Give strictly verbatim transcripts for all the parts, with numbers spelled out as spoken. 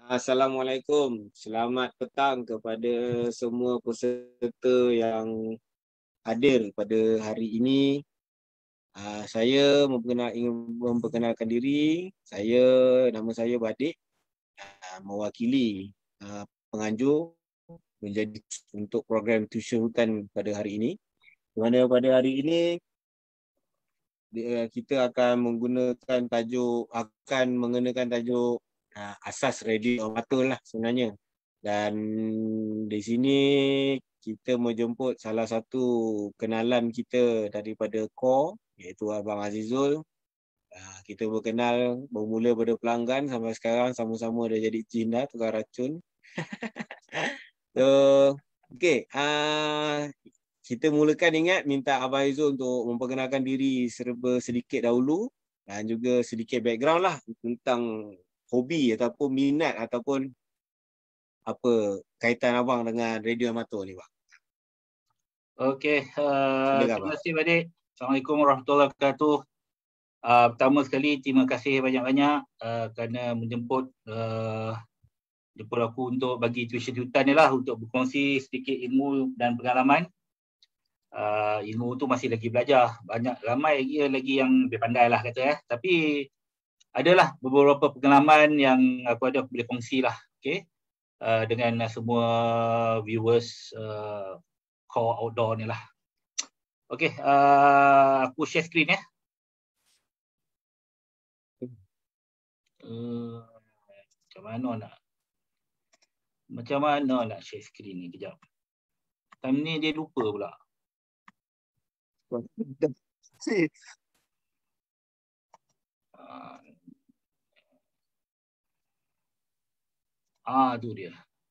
Assalamualaikum. Selamat petang kepada semua peserta yang hadir pada hari ini. Uh, saya memperkenal, ingin memperkenalkan diri. Saya, nama saya Badik, uh, mewakili uh, penganjur menjadi untuk program tuition hutan pada hari ini. Di mana pada hari ini kita akan menggunakan tajuk, akan mengenakan tajuk uh, asas radio amatur lah sebenarnya. Dan di sini kita menjemput salah satu kenalan kita daripada Core, iaitu Abang Azizul. Uh, kita berkenal bermula pada pelanggan sampai sekarang sama-sama dah jadi jin dah, tukar racun. So, okay. Uh, Kita mulakan ingat minta Abang Aizul untuk memperkenalkan diri serba sedikit dahulu dan juga sedikit background lah tentang hobi ataupun minat ataupun apa kaitan abang dengan radio amatur ni, bang. Okey, uh, terima kasih Badik. Assalamualaikum warahmatullahi wabarakatuh. Uh, pertama sekali terima kasih banyak-banyak uh, kerana menjemput uh, jemput aku untuk bagi tuition hutan ni lah, untuk berkongsi sedikit ilmu dan pengalaman. Uh, ilmu tu masih lagi belajar, banyak ramai lagi lagi yang lebih pandai lah kata eh. Tapi adalah beberapa pengalaman yang aku ada aku boleh kongsi lah, okay? Uh, dengan semua viewers uh, Core Outdoor ni lah. Okay, uh, aku share screen ya. Uh, macam mana nak macam mana nak share screen ni, kejap. Time ni dia lupa pula. Ah, ah tu dia.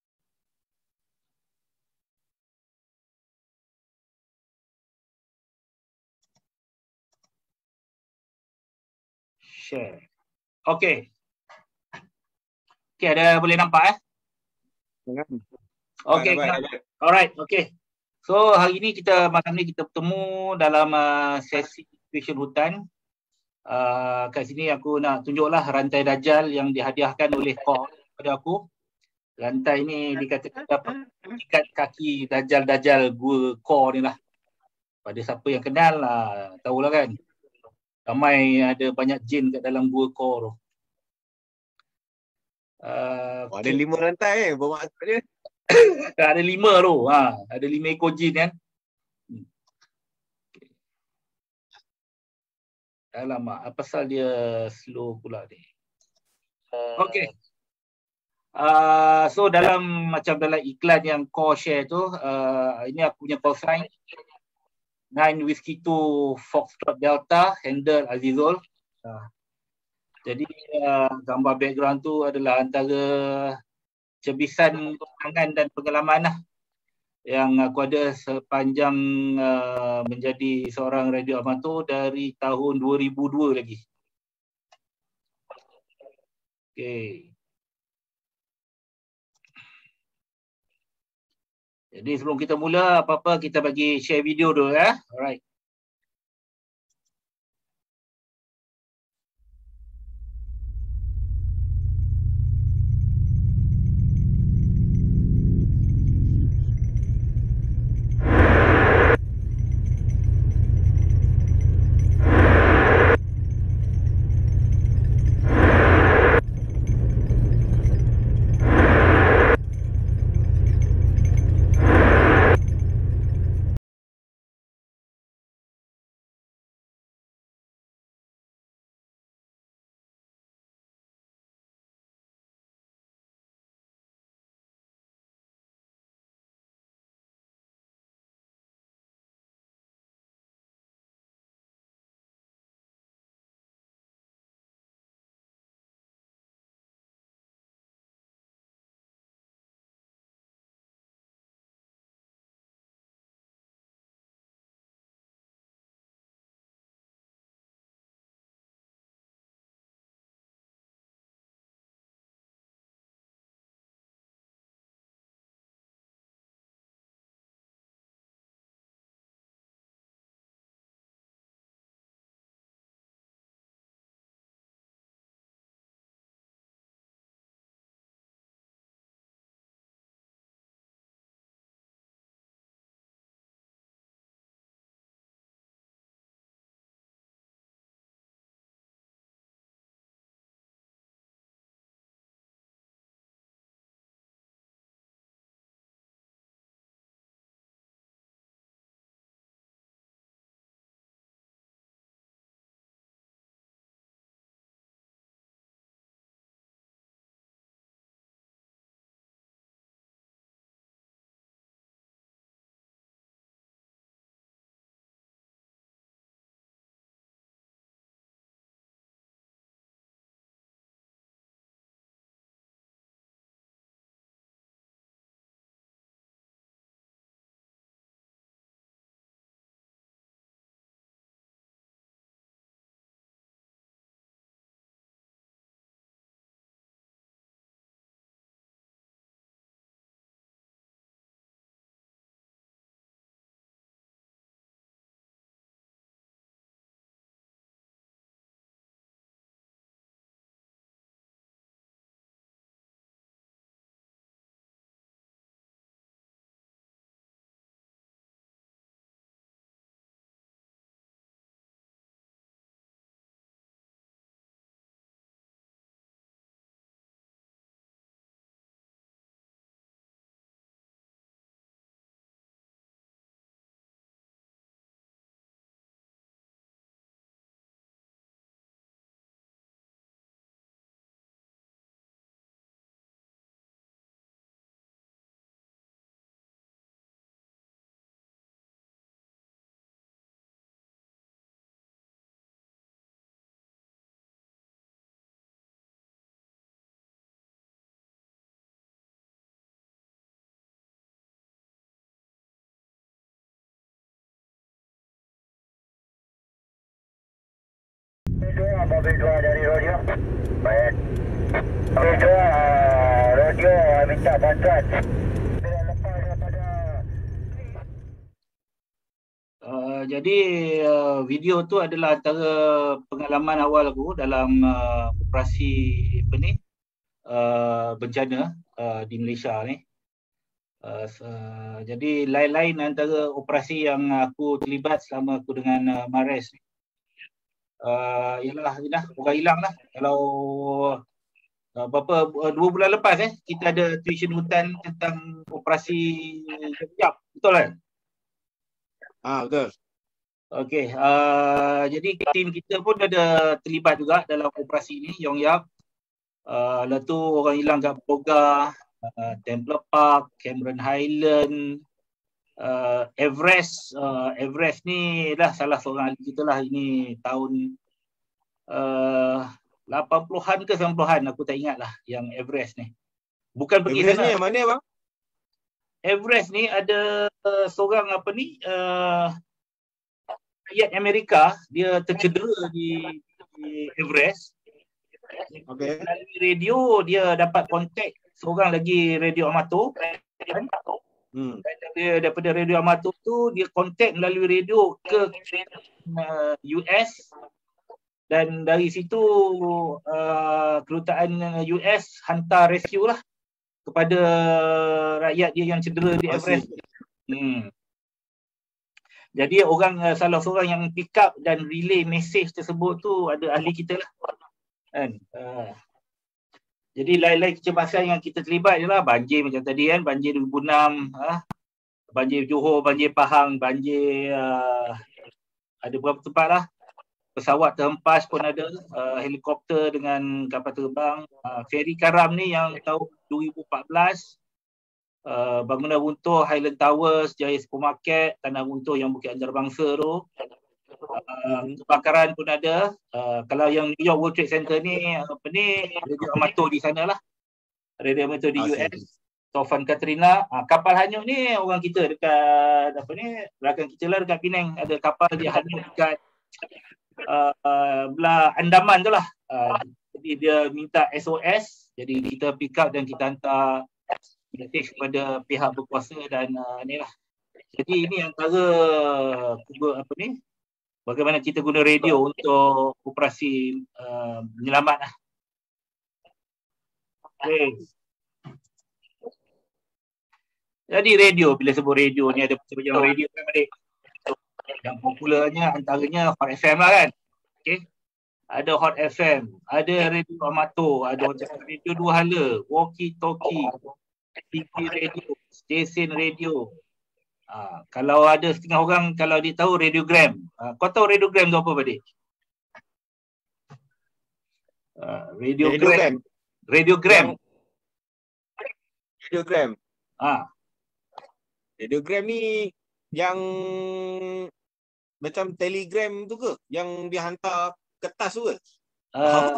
Share. Okey. Okey, ada boleh nampak eh? Okey. Alright, okey. So hari ni kita malam ni kita bertemu dalam uh, sesi tuition hutan. Uh, kat sini aku nak tunjuklah rantai Dajjal yang dihadiahkan oleh Core kepada aku. Rantai ni dikatakan dapat ikat kaki Dajjal-Dajjal gua Core ni lah. Pada siapa yang kenal lah, tahulah kan. Ramai ada banyak jin kat dalam gua Core tu. Uh, oh, ada lima rantai eh, bermaksud dia. Ada lima tu, ha, ada lima ekor jin kan. Hmm. Okay. Alamak, apa pasal dia slow pula ni? Okey. Uh, so dalam macam dalam iklan yang Core share tu, uh, ini aku punya call sign nine Whiskey two Foxtrot Delta, handle Azizul. Uh, jadi uh, gambar background tu adalah antara cebisan kenangan dan pengalaman lah yang aku ada sepanjang uh, menjadi seorang radio amatur dari tahun dua ribu dua lagi. Okey. Jadi sebelum kita mula apa-apa kita bagi share video dulu ya. Alright. mobil dua dari Rodeo. Baik. Mobil dua, uh, Rodeo uh, minta bantuan. Bila lepas daripada... Uh, jadi uh, video tu adalah antara pengalaman awal aku dalam uh, operasi apa ni uh, bencana uh, di Malaysia ni. Uh, uh, jadi lain-lain antara operasi yang aku terlibat selama aku dengan uh, Mares ni. Uh, ialah inilah orang hilang lah. Kalau uh, berapa uh, dua bulan lepas eh kita ada tuition hutan tentang operasi Yap, betul kan? Ah betul. Okey, uh, jadi tim kita pun ada terlibat juga dalam operasi ni, Yong Yap. Uh, lepas tu orang hilang kat Boga, uh, Templer Park, Cameron Highland, uh, Everest. Uh, Everest ni dah salah seorang ahli kita lah. Ini tahun uh, lapan puluhan ke sembilan puluhan, aku tak ingat lah yang Everest ni. Bukan pergi Everest sana. ni yang mana bang? Everest ni ada uh, seorang apa ni, uh, rakyat Amerika, dia tercedera di, di Everest. Okay. Melalui radio dia dapat kontak seorang lagi radio amatur. Hmm. Dan dia daripada radio amatur tu dia kontak melalui radio ke uh, U S, dan dari situ uh, kedutaan U S hantar rescue lah kepada rakyat dia yang cedera di Everest. Hmm. Jadi orang uh, salah seorang yang pick up dan relay message tersebut tu ada ahli kita lah. Kan? Uh, jadi lain-lain kecemasan yang kita terlibat je lah. Banjir macam tadi kan, banjir dua ribu enam, uh, banjir Johor, banjir Pahang, banjir uh, ada beberapa tempat lah. Pesawat terhempas pun ada, uh, helikopter dengan kapal terbang. Uh, Ferry Karam ni yang tahun dua ribu empat belas, uh, bangunan runtuh Highland Towers, Jaya Supermarket, tanah runtuh yang Bukit Antarabangsa tu. Uh, kebakaran pun ada. Uh, kalau yang New York World Trade Center ni apa ni, radio amatur di sana lah, radio amatur di U S, Taufan Katrina. Uh, kapal hanyut ni orang kita dekat apa ni, belakang kita lah dekat Penang, ada kapal dia hanyut dekat uh, uh, belah Andaman tu lah. Uh, jadi dia minta S O S, jadi kita pick up dan kita hantar message kepada pihak berkuasa dan uh, ni lah. Jadi ini antara apa ni, bagaimana kita guna radio untuk operasi uh, menyelamat lah. Okay. Jadi radio, bila sebut radio ni ada macam-macam radio kan adik. Yang popularnya antaranya Hot F M lah kan. Okay. Ada Hot F M, ada radio amatur, ada radio dua hala, walkie talkie, T V radio, stesen radio. Ha, kalau ada setengah orang kalau dia tahu radiogram. Ha, kau tahu radiogram tu apa Badik? Uh, radiogram. Radiogram. Radiogram. Ah. Radiogram ni yang macam telegram tu ke? Yang dia hantar kertas tu ke? Uh,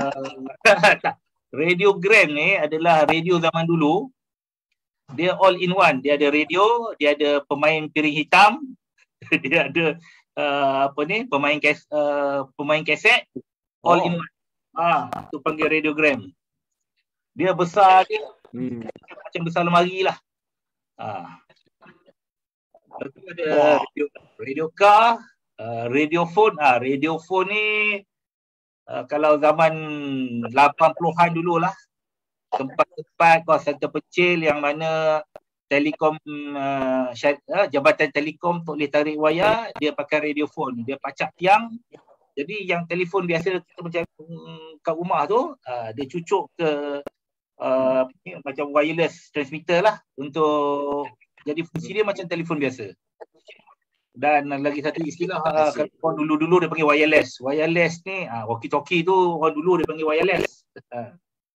radiogram ni adalah radio zaman dulu. Dia all in one. Dia ada radio, dia ada pemain piring hitam, dia ada uh, apa ni, pemain kes, uh, pemain kaset, all oh. in one. Ah, tu panggil radiogram. Dia besar dia, hmm. macam besar lemari lah. Ah. Lepas ada oh. radio, radio car, uh, radio phone. Ah, radio phone ni uh, kalau zaman lapan puluhan dululah. Tempat-tempat kawasan terpencil yang mana telekom uh, syar- uh, jabatan telekom tak boleh tarik wayar, dia pakai radiofon, dia pacak tiang. Jadi yang telefon biasa kita macam um, kat rumah tu, uh, dia cucuk ke uh, macam wireless transmitter lah, untuk jadi fungsi dia macam telefon biasa. Dan lagi satu istilah uh, kalau dulu-dulu dia panggil wireless. Wireless ni uh, walkie-talkie tu orang dulu dia panggil wireless. Uh.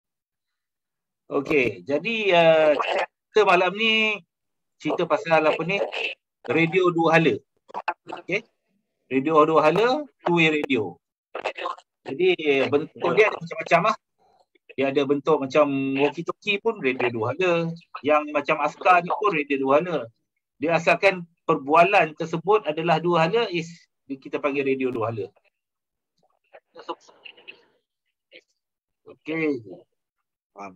Okey, jadi uh, kita malam ni cerita pasal apa ni, radio dua hala. Okey, radio dua hala, two-way radio. Jadi bentuk dia ada macam-macam lah. Dia ada bentuk macam walkie-talkie pun radio dua hala. Yang macam askar ni pun radio dua hala. Dia asalkan perbualan tersebut adalah dua hala, is kita panggil radio dua hala. Okey. Faham.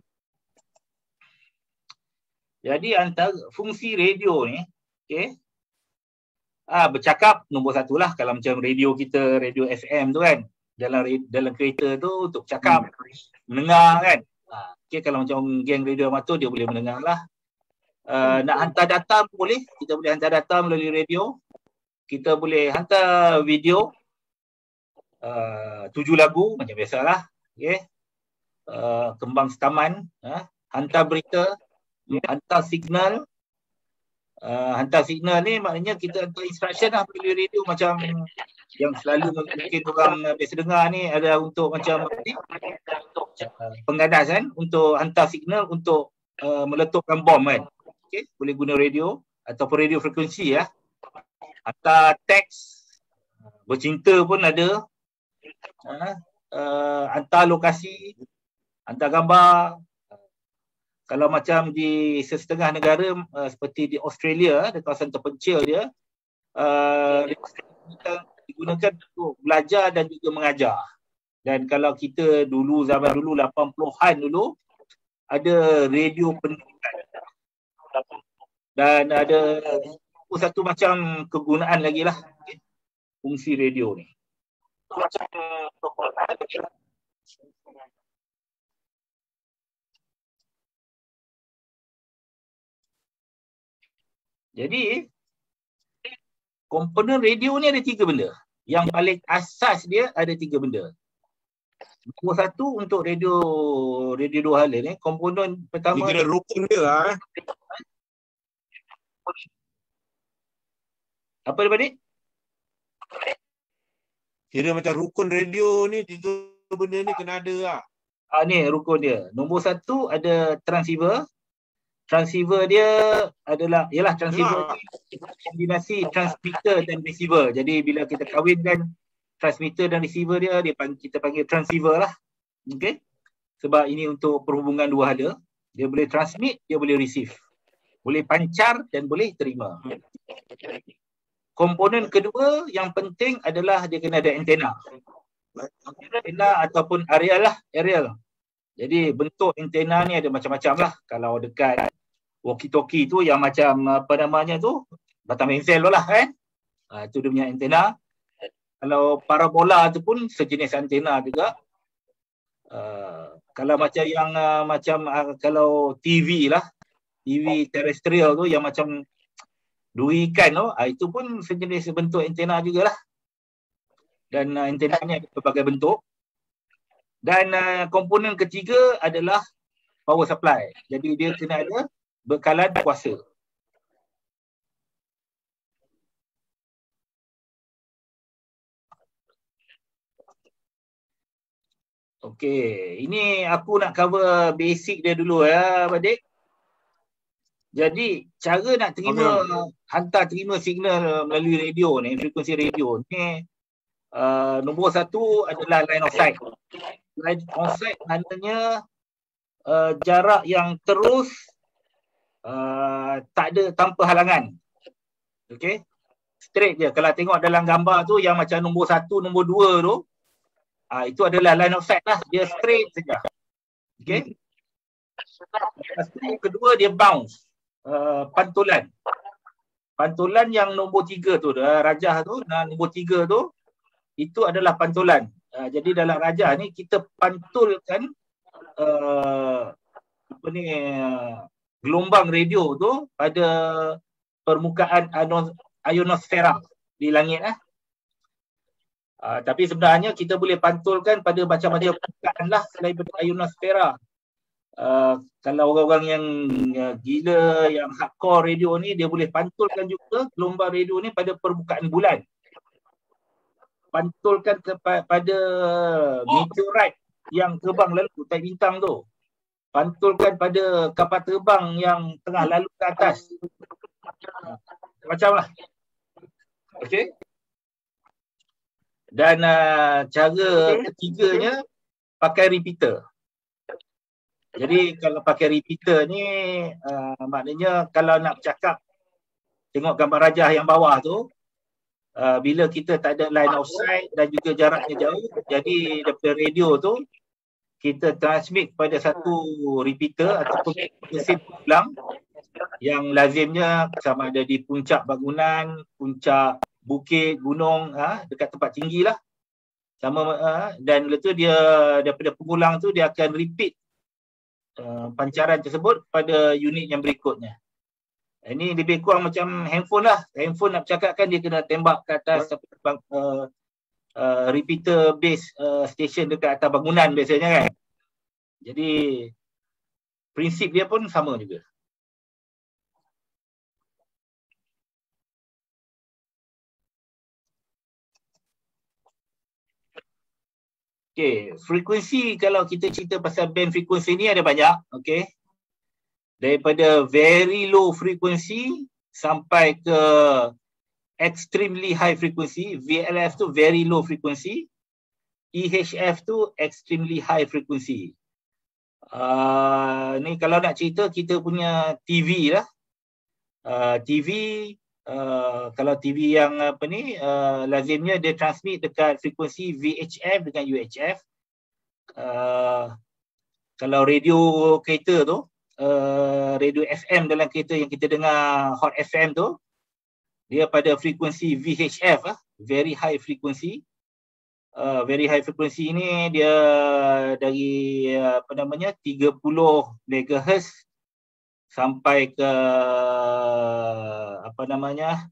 Jadi antara fungsi radio ni, okey. Ah bercakap nombor satu lah kalau macam radio kita, radio F M tu kan. Dalam dalam kereta tu untuk cakap, hmm. mendengar kan. Ah, okey, kalau macam geng radio amatur dia boleh mendengar lah. Uh, nak hantar data pun boleh. Kita boleh hantar data melalui radio. Kita boleh hantar video. Uh, tujuh lagu macam biasalah. Okay. Uh, kembang setaman. Uh, hantar berita. Hantar signal. Uh, hantar signal ni maknanya kita hantar instruction lah melalui radio macam yang selalu mungkin orang biasa dengar ni ada untuk macam uh, pengganas kan. Untuk hantar signal untuk uh, meletupkan bom kan. Okay, boleh guna radio ataupun radio frekuensi ya. Hantar teks, bercinta pun ada. Uh, uh, hantar lokasi, hantar gambar. Kalau macam di setengah negara uh, seperti di Australia, di kawasan terpencil dia, uh, digunakan untuk belajar dan juga mengajar. Dan kalau kita dulu, zaman dulu lapan puluhan dulu, ada radio pendidikan. Dan ada satu macam kegunaan lagi lah, okay, fungsi radio ni. Macam jadi komponen radio ni ada tiga benda. Yang paling asas dia ada tiga benda. Nombor satu untuk radio radio dua hala ni, komponen pertama dia kira rukun dia lah. Apa dia Badik? Kira macam rukun radio ni, tiga benda ni kena ada lah. Ah, ni rukun dia. Nombor satu ada transceiver. Transceiver dia adalah, ialah transceiver ya. Kombinasi transmitter dan receiver. Jadi bila kita kahwinkan transmitter dan receiver dia, dia panggil, kita panggil transceiver lah. Okay? Sebab ini untuk perhubungan dua hala. Dia boleh transmit, dia boleh receive. Boleh pancar dan boleh terima. Komponen kedua yang penting adalah dia kena ada antena. Antena ataupun aerial lah. Aerial. Jadi bentuk antena ni ada macam-macam lah. Kalau dekat walkie-talkie tu yang macam apa namanya tu, batang bensel tu lah kan. Ha, itu dia punya antena. Kalau parabola tu pun sejenis antena juga. Uh, kalau macam yang uh, macam uh, kalau T V lah. T V terestrial tu yang macam duri ikan tu, uh, itu pun sejenis bentuk antena jugalah. Dan uh, antena ni ada berbagai bentuk. Dan uh, komponen ketiga adalah power supply. Jadi dia kena ada bekalan kuasa. Okey, ini aku nak cover basic dia dulu ya, Badik. Jadi cara nak terima, okay, hantar terima signal melalui radio ni, frekuensi radio ni, uh, nombor satu adalah line of sight. Line of sight maknanya uh, jarak yang terus, uh, tak ada, tanpa halangan. Okey, straight je. Kalau tengok dalam gambar tu yang macam nombor satu, nombor dua tu, uh, itu adalah line of sight lah. Dia straight saja. Okey. Lepas tu kedua dia bounce, uh, pantulan. Pantulan yang nombor tiga tu, uh, rajah tu, dan nombor tiga tu, itu adalah pantulan. Uh, jadi dalam rajah ni kita pantulkan uh, apa ni, uh, gelombang radio tu pada permukaan ionosfera di langit eh. Uh, tapi sebenarnya kita boleh pantulkan pada macam-macam permukaan lah selain daripada ionosfera. Uh, kalau orang-orang yang uh, gila, yang hardcore radio ni, dia boleh pantulkan juga gelombang radio ni pada permukaan bulan. Pantulkan kepada meteorite yang terbang lalu tai bintang tu. Pantulkan pada kapal terbang yang tengah lalu ke atas. Macam lah. Okey. Dan uh, cara ketiganya pakai repeater. Jadi kalau pakai repeater ni, uh, maknanya kalau nak bercakap, tengok gambar rajah yang bawah tu, Uh, bila kita tak ada line of sight dan juga jaraknya jauh, jadi daripada radio tu kita transmit pada satu repeater ataupun mesin pengulang yang lazimnya sama ada di puncak bangunan, puncak bukit, gunung, ha, dekat tempat tinggi lah. Sama ha, dan lepas tu dia daripada pengulang tu dia akan repeat uh, pancaran tersebut pada unit yang berikutnya. Ini lebih kurang macam handphone lah. Handphone nak bercakap kan dia kena tembak ke atas uh, uh, repeater base uh, station dekat atas bangunan biasanya kan. Jadi prinsip dia pun sama juga. Okey, frekuensi kalau kita cerita pasal band frekuensi ni ada banyak, okey. Daripada very low frequency sampai ke extremely high frequency. V L F tu very low frequency, E H F tu extremely high frequency. Uh, ni kalau nak cerita kita punya T V lah. Uh, T V uh, kalau T V yang apa ni uh, lazimnya dia transmit dekat frekuensi V H F dengan U H F. Uh, kalau radio kereta tu, uh, radio F M dalam kereta yang kita dengar Hot F M tu, dia pada frekuensi V H F lah, very high frequency. Uh, very high frequency ini dia dari uh, apa namanya tiga puluh megahertz sampai ke apa namanya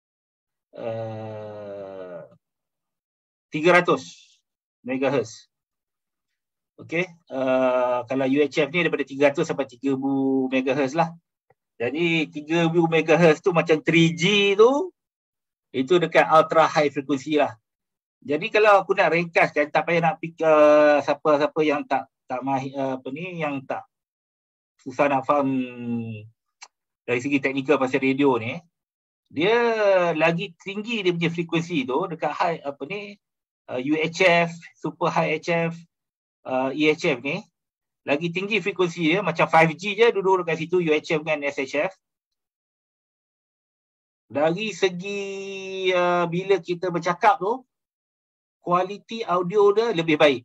uh, tiga ratus megahertz. Okey, uh, kalau U H F ni daripada tiga ratus sampai tiga ribu megahertz lah. Jadi tiga ribu megahertz tu macam tiga G tu, itu dekat ultra high frequency lah. Jadi kalau aku nak ringkaskan, tak payah nak fikir uh, siapa-siapa yang tak tak mahir uh, apa ni, yang tak susah nak faham dari segi teknikal pasal radio ni. Dia lagi tinggi dia punya frekuensi tu dekat high apa ni uh, U H F, super high H F, uh, E H F ni. Lagi tinggi frekuensi dia macam five G je duduk dekat situ, U H F dengan S H F. Dari segi uh, bila kita bercakap tu, kualiti audio dia lebih baik.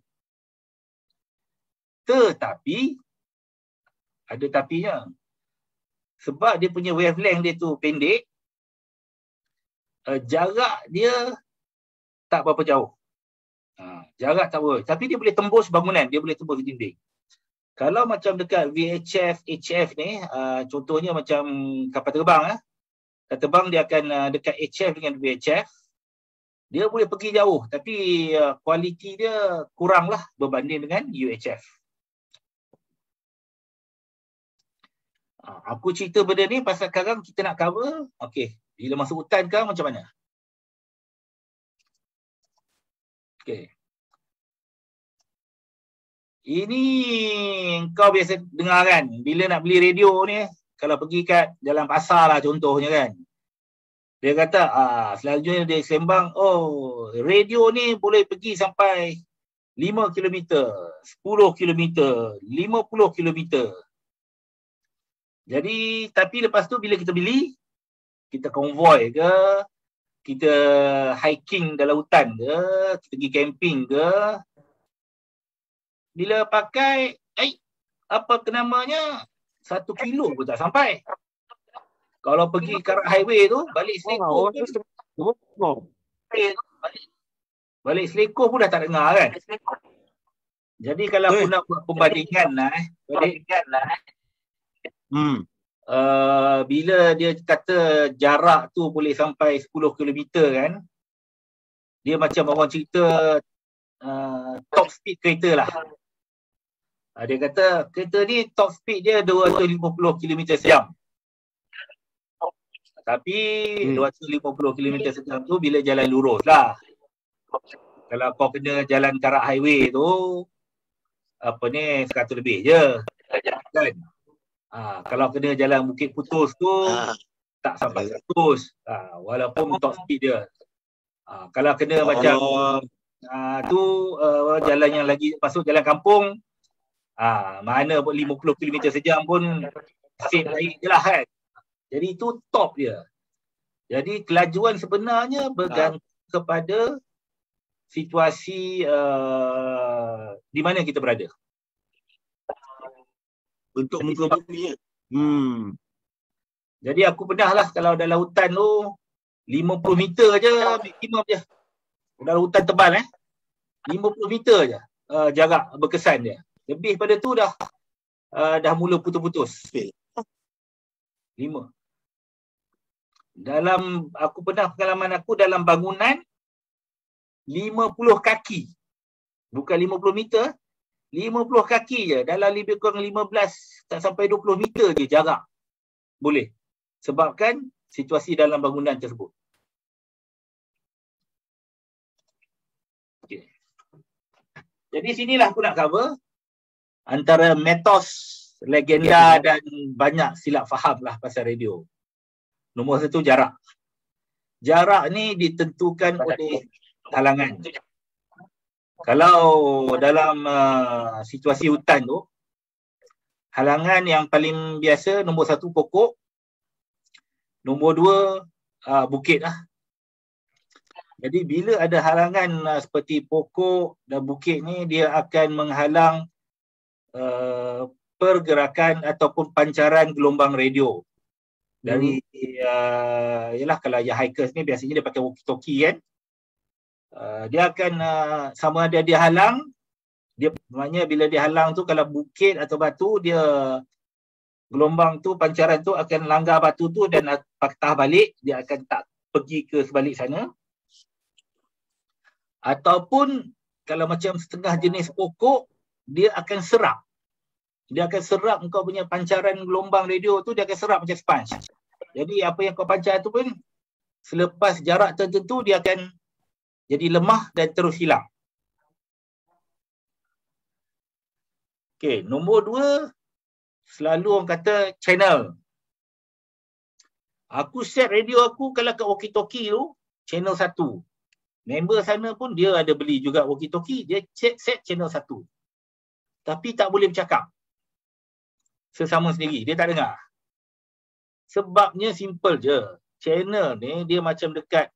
Tetapi ada tapinya. Sebab dia punya wavelength dia tu pendek, uh, jarak dia tak berapa jauh. Ha, jarak tak berapa. Tapi dia boleh tembus bangunan, dia boleh tembus dinding. Kalau macam dekat V H F, H F ni, uh, contohnya macam kapal terbang. Eh. Kapal terbang dia akan uh, dekat H F dengan V H F. Dia boleh pergi jauh tapi uh, kualiti dia kurang lah berbanding dengan U H F. Uh, aku cerita benda ni pasal sekarang kita nak cover, okey, bila masuk hutan sekarang macam mana? Okey. Ini kau biasa dengar kan, bila nak beli radio ni, kalau pergi kat jalan pasar lah contohnya kan. Dia kata, ah, selanjutnya dia sembang, oh, radio ni boleh pergi sampai lima kilometer, sepuluh kilometer, lima puluh kilometer. Jadi, tapi lepas tu bila kita beli, kita konvoi ke, kita hiking dalam hutan ke, kita pergi camping ke, bila pakai, eh, apa namanya, satu kilo pun tak sampai. Kalau pergi Karak Highway tu, balik Selekor pun, balik Selekor pun dah tak dengar kan. Jadi kalau aku nak buat perbandingan lah, eh, perbandingan lah, eh. Hmm. Uh, bila dia kata jarak tu boleh sampai sepuluh kilometer kan, dia macam orang cerita uh, top speed kereta lah. Uh, dia kata kereta ni top speed dia dua ratus lima puluh kilometer sejam. Tapi hmm. dua ratus lima puluh kilometer sejam tu bila jalan lurus lah. Kalau kau kena jalan Karak Highway tu, apa ni, seratus lebih je. Kan? Ha, kalau kena jalan Bukit Putus tu, ha. tak sampai seratus. Ha, walaupun top speed dia. Ha, kalau kena oh. macam ha, tu uh, jalan yang lagi masuk jalan kampung, ha, mana lima puluh kilometer sejam pun safe baik je lah kan. Jadi itu top dia. Jadi kelajuan sebenarnya bergantung ha. kepada situasi uh, di mana kita berada. Bentuk muka bumi. Hmm. Jadi aku pernah lah kalau dalam hutan tu lima puluh meter je maksimum je. Dalam hutan tebal eh. lima puluh meter je uh, jarak berkesan dia. Lebih pada tu dah uh, dah mula putus-putus. Lima. Dalam aku pernah pengalaman aku dalam bangunan lima puluh kaki. Bukan lima puluh meter, lima puluh kaki je. Dalam lebih kurang lima belas tak sampai dua puluh meter je jarak. Boleh. Sebabkan situasi dalam bangunan tersebut. Okay. Jadi sinilah aku nak cover antara mitos, legenda dan banyak silap faham lah pasal radio. Nombor satu, jarak. Jarak ni ditentukan oleh halangan. Kalau dalam uh, situasi hutan tu, halangan yang paling biasa nombor satu pokok, nombor dua uh, bukit lah. Jadi bila ada halangan uh, seperti pokok dan bukit ni, dia akan menghalang uh, pergerakan ataupun pancaran gelombang radio. Dari uh, yalah kalau yang hikers ni biasanya dia pakai walkie-talkie kan. Uh, dia akan uh, sama ada dia halang, dia maknanya bila dia halang tu kalau bukit atau batu, dia gelombang tu, pancaran tu akan langgar batu tu dan patah balik, dia akan tak pergi ke sebalik sana. Ataupun kalau macam setengah jenis pokok, dia akan serap. Dia akan serap kau punya pancaran gelombang radio tu, dia akan serap macam sponge. Jadi apa yang kau pancar tu pun selepas jarak tertentu dia akan jadi lemah dan terus hilang. Okey, nombor dua, selalu orang kata channel. Aku set radio aku kalau kat walkie-talkie tu, channel satu. Member sana pun dia ada beli juga walkie-talkie, dia set, set channel satu. Tapi tak boleh bercakap. Sesama sendiri, dia tak dengar. Sebabnya simple je. Channel ni dia macam dekat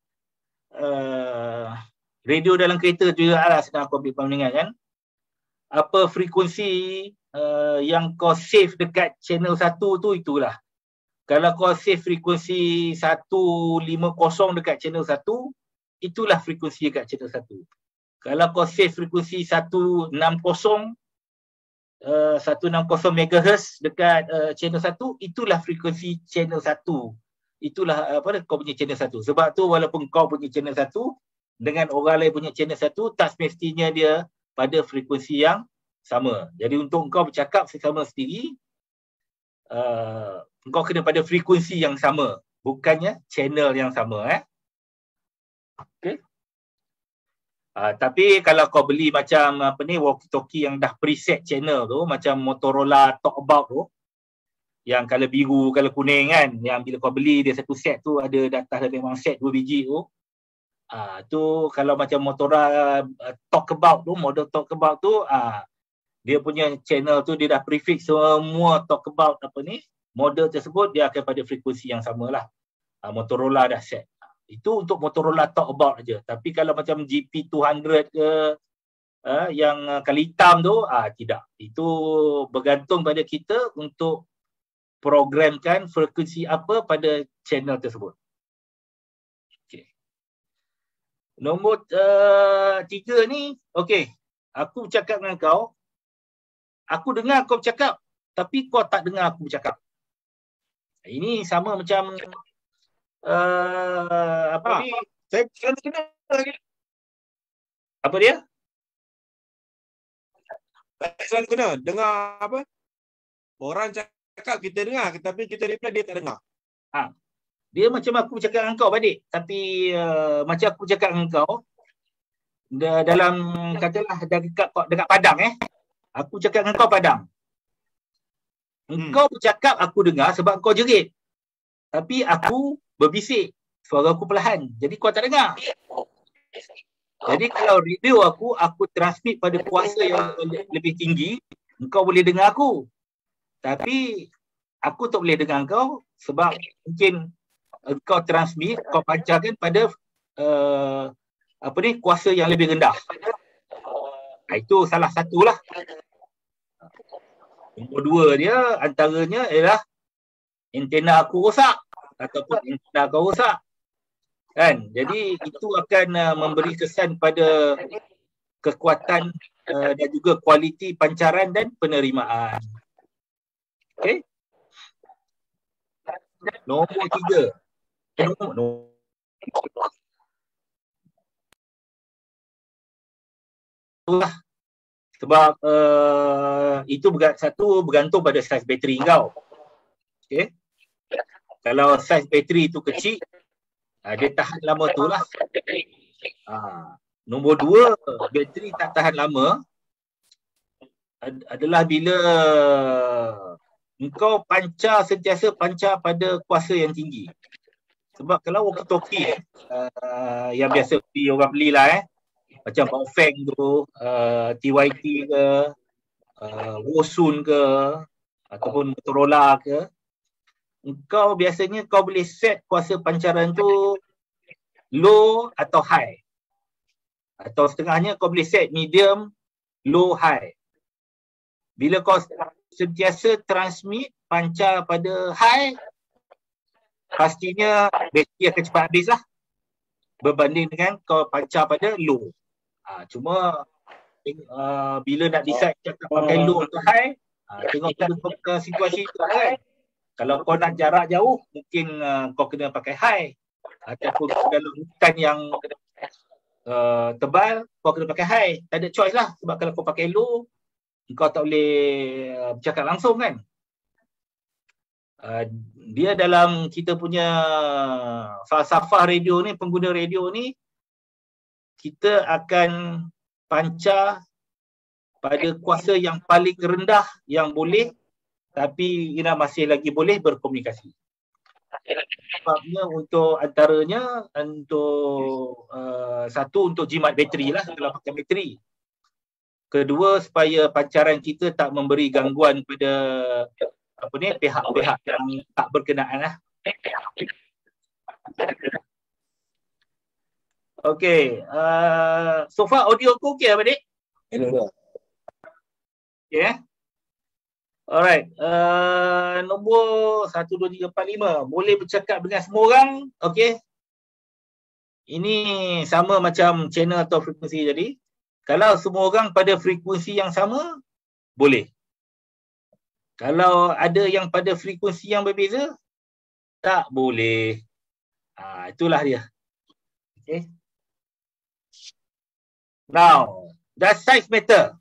uh, radio dalam kereta juga lah, sedang aku ambil perbandingan kan. Apa frekuensi uh, yang kau save dekat channel satu tu, itulah. Kalau kau save frekuensi seratus lima puluh dekat channel satu, itulah frekuensi dekat channel satu. Kalau kau save frekuensi seratus enam puluh Uh, seratus enam puluh megahertz dekat uh, channel satu, itulah frekuensi channel satu. Itulah uh, apa kau punya channel satu. Sebab tu walaupun kau punya channel satu dengan orang lain punya channel satu, tak semestinya dia pada frekuensi yang sama. Jadi untuk kau bercakap sesama sendiri, uh, kau kena pada frekuensi yang sama, bukannya channel yang sama eh. Okey. Uh, tapi kalau kau beli macam apa ni walkie-talkie yang dah preset channel tu, macam Motorola Talkabout tu, yang color biru, color kuning kan, yang bila kau beli dia satu set tu ada data memang set dua biji tu. Ah uh, tu kalau macam Motorola uh, Talkabout tu, model Talkabout tu, ah uh, dia punya channel tu dia dah prefix semua Talkabout apa ni, model tersebut dia akan pada frekuensi yang samalah. Uh, Motorola dah set. Itu untuk Motorola Talkabout aja. Tapi kalau macam G P dua ratus ke uh, yang uh, kali hitam tu, ah uh, tidak. Itu bergantung pada kita untuk programkan frekuensi apa pada channel tersebut. Okey. Nombor uh, tiga ni, okey. Aku bercakap dengan kau. Aku dengar kau bercakap, tapi kau tak dengar aku bercakap. Ini sama macam Uh, apa ah, ni? Saya kena apa dia? Saya kena dengar apa? Orang cakap kita dengar, tapi kita reply dia tak dengar. Ha. Dia macam aku cakap dengan kau Badik, tapi uh, macam aku cakap dengan kau dalam katalah dekat dekat padang eh. Aku cakap dengan kau padang. Engkau hmm. bercakap aku dengar sebab kau jerit. Tapi aku berbisik, suara aku perlahan. Jadi kau tak dengar. Jadi kalau radio aku, aku transmit pada kuasa yang lebih tinggi, engkau boleh dengar aku. Tapi aku tak boleh dengar kau sebab mungkin engkau transmit, kau pancarkan pada uh, apa ni, kuasa yang lebih rendah. Nah, itu salah satulah. Nombor dua dia antaranya ialah antena aku rosak ataupun antena kau rosak. Kan? Jadi itu akan uh, memberi kesan pada kekuatan uh, dan juga kualiti pancaran dan penerimaan. Okey. Nombor tiga. Nombor, nombor. Sebab uh, itu bergantung, satu bergantung pada saiz bateri kau. Okey. Kalau saiz bateri itu kecil, uh, dia tahan lama tu lah. Uh, nombor dua, bateri tak tahan lama ad- adalah bila engkau pancar, sentiasa pancar pada kuasa yang tinggi. Sebab kalau walkie-talkie eh, uh, yang biasa beli, orang belilah eh, macam Baofeng tu, uh, T Y T ke, uh, Wosun ke, ataupun Motorola ke, engkau biasanya kau boleh set kuasa pancaran tu low atau high. Atau setengahnya kau boleh set medium, low, high. Bila kau sentiasa transmit pancar pada high, pastinya bateri akan cepat habis lah berbanding dengan kau pancar pada low. Ha, cuma uh, bila nak decide cakap pakai low atau high, ha, tengok pada situasi tu kan. Kalau kau nak jarak jauh, mungkin uh, kau kena pakai high. Ataupun dalam hutan yang uh, tebal, kau kena pakai high. Tak ada choice lah. Sebab kalau kau pakai low, kau tak boleh uh, bercakap langsung kan. Uh, dia dalam kita punya falsafah radio ni, pengguna radio ni, kita akan pancar pada kuasa yang paling rendah yang boleh, tapi Ina masih lagi boleh berkomunikasi. Sebabnya untuk antaranya untuk uh, satu untuk jimat bateri lah kalau pakai bateri. Kedua, supaya pancaran kita tak memberi gangguan pada apa ni, pihak-pihak yang tak berkenaan lah. Okey, uh, so far audio aku okey apa dik? Hello. Okey eh? Alright, uh, nombor satu, dua, tiga, empat, lima. Boleh bercakap dengan semua orang, okey? Ini sama macam channel atau frekuensi tadi. Kalau semua orang pada frekuensi yang sama, boleh. Kalau ada yang pada frekuensi yang berbeza, tak boleh. Ha, itulah dia. Okay. Now, does size matter?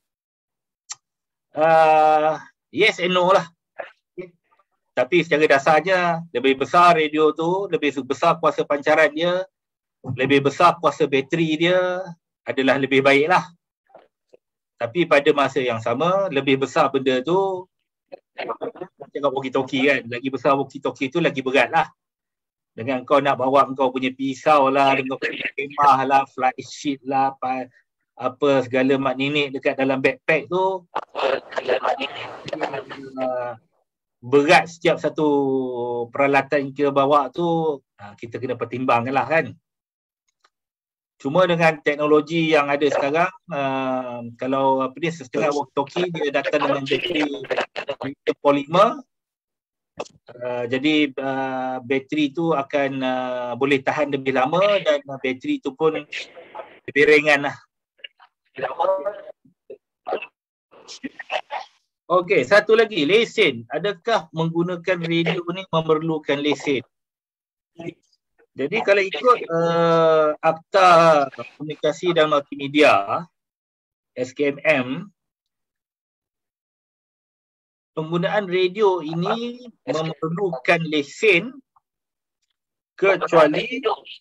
Uh, yes and no lah. Okay. Tapi secara dasarnya, lebih besar radio tu, lebih besar kuasa pancaran dia, lebih besar kuasa bateri dia, adalah lebih baik lah. Tapi pada masa yang sama, lebih besar benda tu, cakap walkie-talkie kan, lagi besar walkie-talkie tu lagi berat lah. Dengan kau nak bawa kau punya pisau lah, dengan kau punya kemah lah, flight sheet lah, apa, apa segala mak nenek dekat dalam backpack tu, uh, berat setiap satu peralatan kita bawa tu, uh, kita kena pertimbangkan lah kan. Cuma dengan teknologi yang ada sekarang, uh, kalau apa ni, setengah walkie-talkie dia datang dengan bateri polimer, uh, jadi uh, bateri tu akan uh, boleh tahan lebih lama dan uh, bateri tu pun lebih ringan lah. Okey, satu lagi, lesen. Adakah menggunakan radio ni memerlukan lesen? Jadi kalau ikut uh, Akta Komunikasi dan Multimedia S K M M, penggunaan radio ini memerlukan lesen kecuali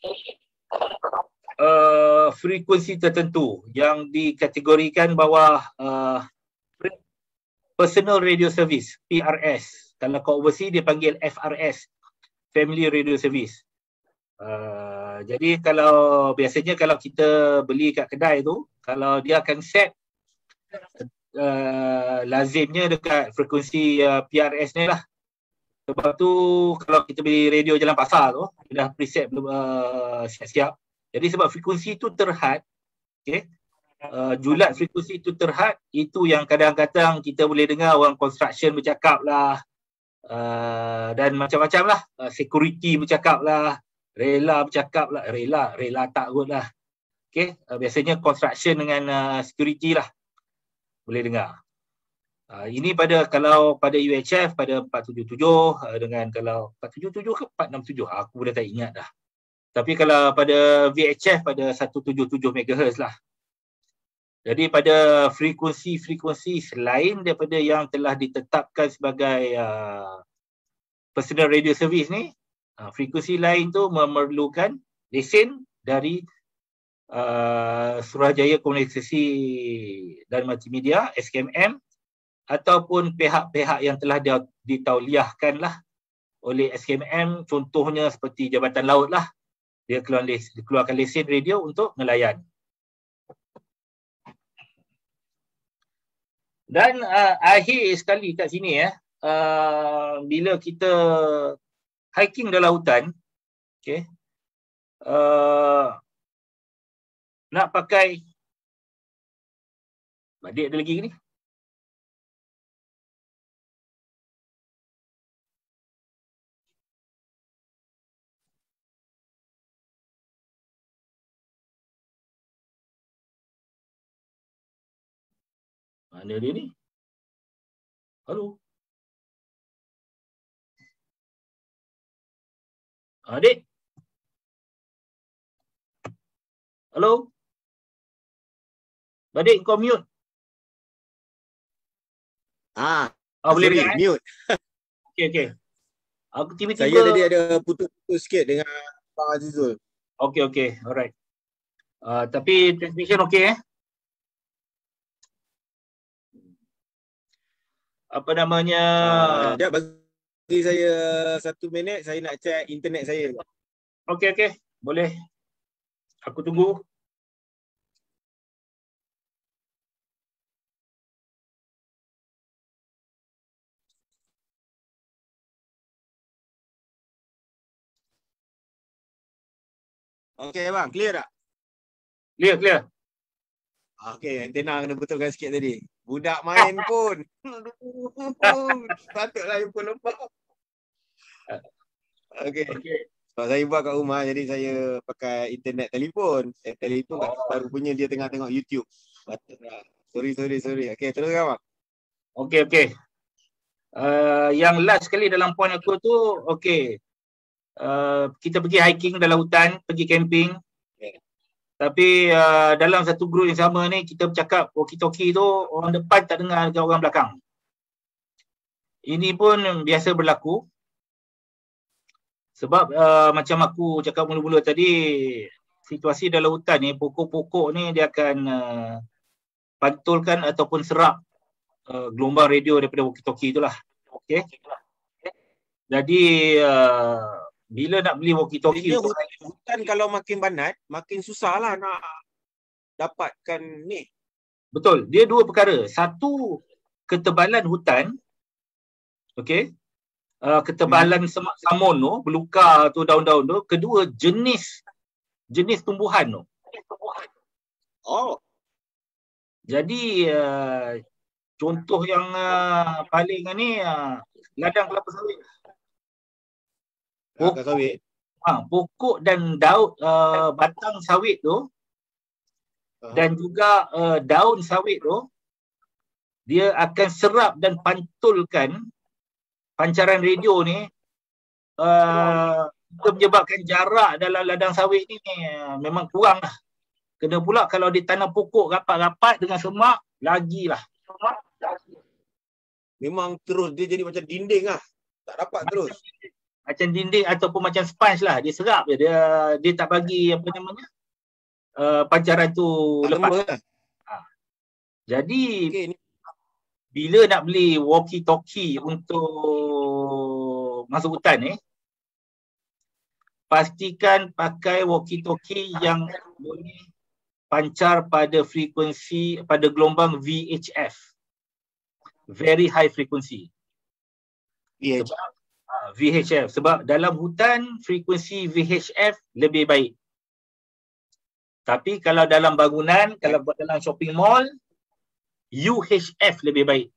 uh, frekuensi tertentu yang dikategorikan bawah uh, Personal Radio Service, P R S. Kalau kau overseas dia panggil F R S, Family Radio Service. Uh, jadi kalau biasanya kalau kita beli kat kedai tu, kalau dia akan set uh, lazimnya dekat frekuensi uh, P R S ni lah. Sebab tu kalau kita beli radio jalan pasar tu, dia dah preset uh, siap-siap. Jadi sebab frekuensi tu terhad, okay, uh, julat frekuensi itu terhad, itu yang kadang-kadang kita boleh dengar orang construction bercakap lah, uh, dan macam-macam lah, uh, security bercakap lah, rela bercakap lah, rela, rela tak kot lah. Okay, uh, biasanya construction dengan uh, security lah, boleh dengar. Uh, ini pada kalau pada U H F pada empat tujuh tujuh uh, dengan kalau empat tujuh tujuh ke empat enam tujuh, aku dah tak ingat dah. Tapi kalau pada V H F pada seratus tujuh puluh tujuh megahertz lah. Jadi pada frekuensi-frekuensi selain daripada yang telah ditetapkan sebagai uh, personal radio service ni, uh, frekuensi lain tu memerlukan lesen dari uh, Suruhanjaya Komunikasi dan Multimedia S K M M ataupun pihak-pihak yang telah ditauliahkan lah oleh S K M M, contohnya seperti Jabatan Laut lah, dia keluarkan lesen radio untuk nelayan. Dan uh, akhir sekali kat sini ya, uh, bila kita hiking dalam hutan, okay, uh, nak pakai, adik ada lagi ni? Mana dia ni? Halo? Adik? Halo? Adik, kau mute. Ah, oh, boleh sorry, dengar? mute. Okey, okey. Aku tiba-tiba... Saya tadi ada putus-putus sikit dengan Abang Azizul. Okey, okey. Alright. Uh, tapi transmission okey eh? Apa namanya? Uh, sekejap, bagi saya satu minit, saya nak check internet saya. Okey, okey. Boleh. Aku tunggu. Okey bang, clear tak? Clear, clear. Okey, antena kena betulkan sikit tadi. Budak main pun. Patutlah you pun lompat. Okey. Okay. Sebab saya buat kat rumah, jadi saya pakai internet telefon. Eh, telefon kat Oh. baru punya dia tengah tengok YouTube. Patutlah. Sorry, sorry, sorry. Okey, teruskan bang. Okey, okey. Uh, yang last sekali dalam point aku tu, okey. Uh, kita pergi hiking dalam hutan, pergi camping. Okay. Tapi uh, dalam satu grup yang sama ni, kita bercakap walkie-talkie tu, orang depan tak dengar dengan orang belakang. Ini pun biasa berlaku. Sebab uh, macam aku cakap mula-mula tadi, situasi dalam hutan ni, pokok-pokok ni dia akan uh, pantulkan ataupun serap uh, gelombang radio daripada walkie-talkie itulah. Okey. Jadi uh, bila nak beli walkie-talkie Jadi, hutan, hutan kalau makin banat, makin susah lah nak dapatkan ni. Betul. Dia dua perkara. Satu, ketebalan hutan. Okey. Uh, ketebalan hmm. semak samun tu, belukar tu, daun-daun tu. Kedua, jenis jenis tumbuhan tu. Oh. Jadi uh, contoh yang uh, paling ni uh, ladang kelapa sawit. Pokok sawit. Ha, pokok dan daun uh, batang sawit tu uh. dan juga uh, daun sawit tu, dia akan serap dan pantulkan pancaran radio ni, uh, itu menyebabkan jarak dalam ladang sawit ni uh, memang kurang lah. Kena pula kalau ditanam pokok rapat-rapat dengan semak, lagilah. Memang terus dia jadi macam dinding lah. Tak dapat macam terus. Macam dinding ataupun macam sponge lah. Dia serap je. Dia, dia tak bagi apa namanya, uh, pancaran tu tak lepas. Lah. Ha. Jadi, okay, ni. bila nak beli walkie-talkie untuk masuk hutan ni, pastikan pakai walkie-talkie yang boleh pancar pada frekuensi, pada gelombang V H F. Very high frequency. V H F. Sebab, uh, V H F. Sebab dalam hutan, frekuensi V H F lebih baik. Tapi kalau dalam bangunan, kalau buat dalam shopping mall, U H F lebih baik.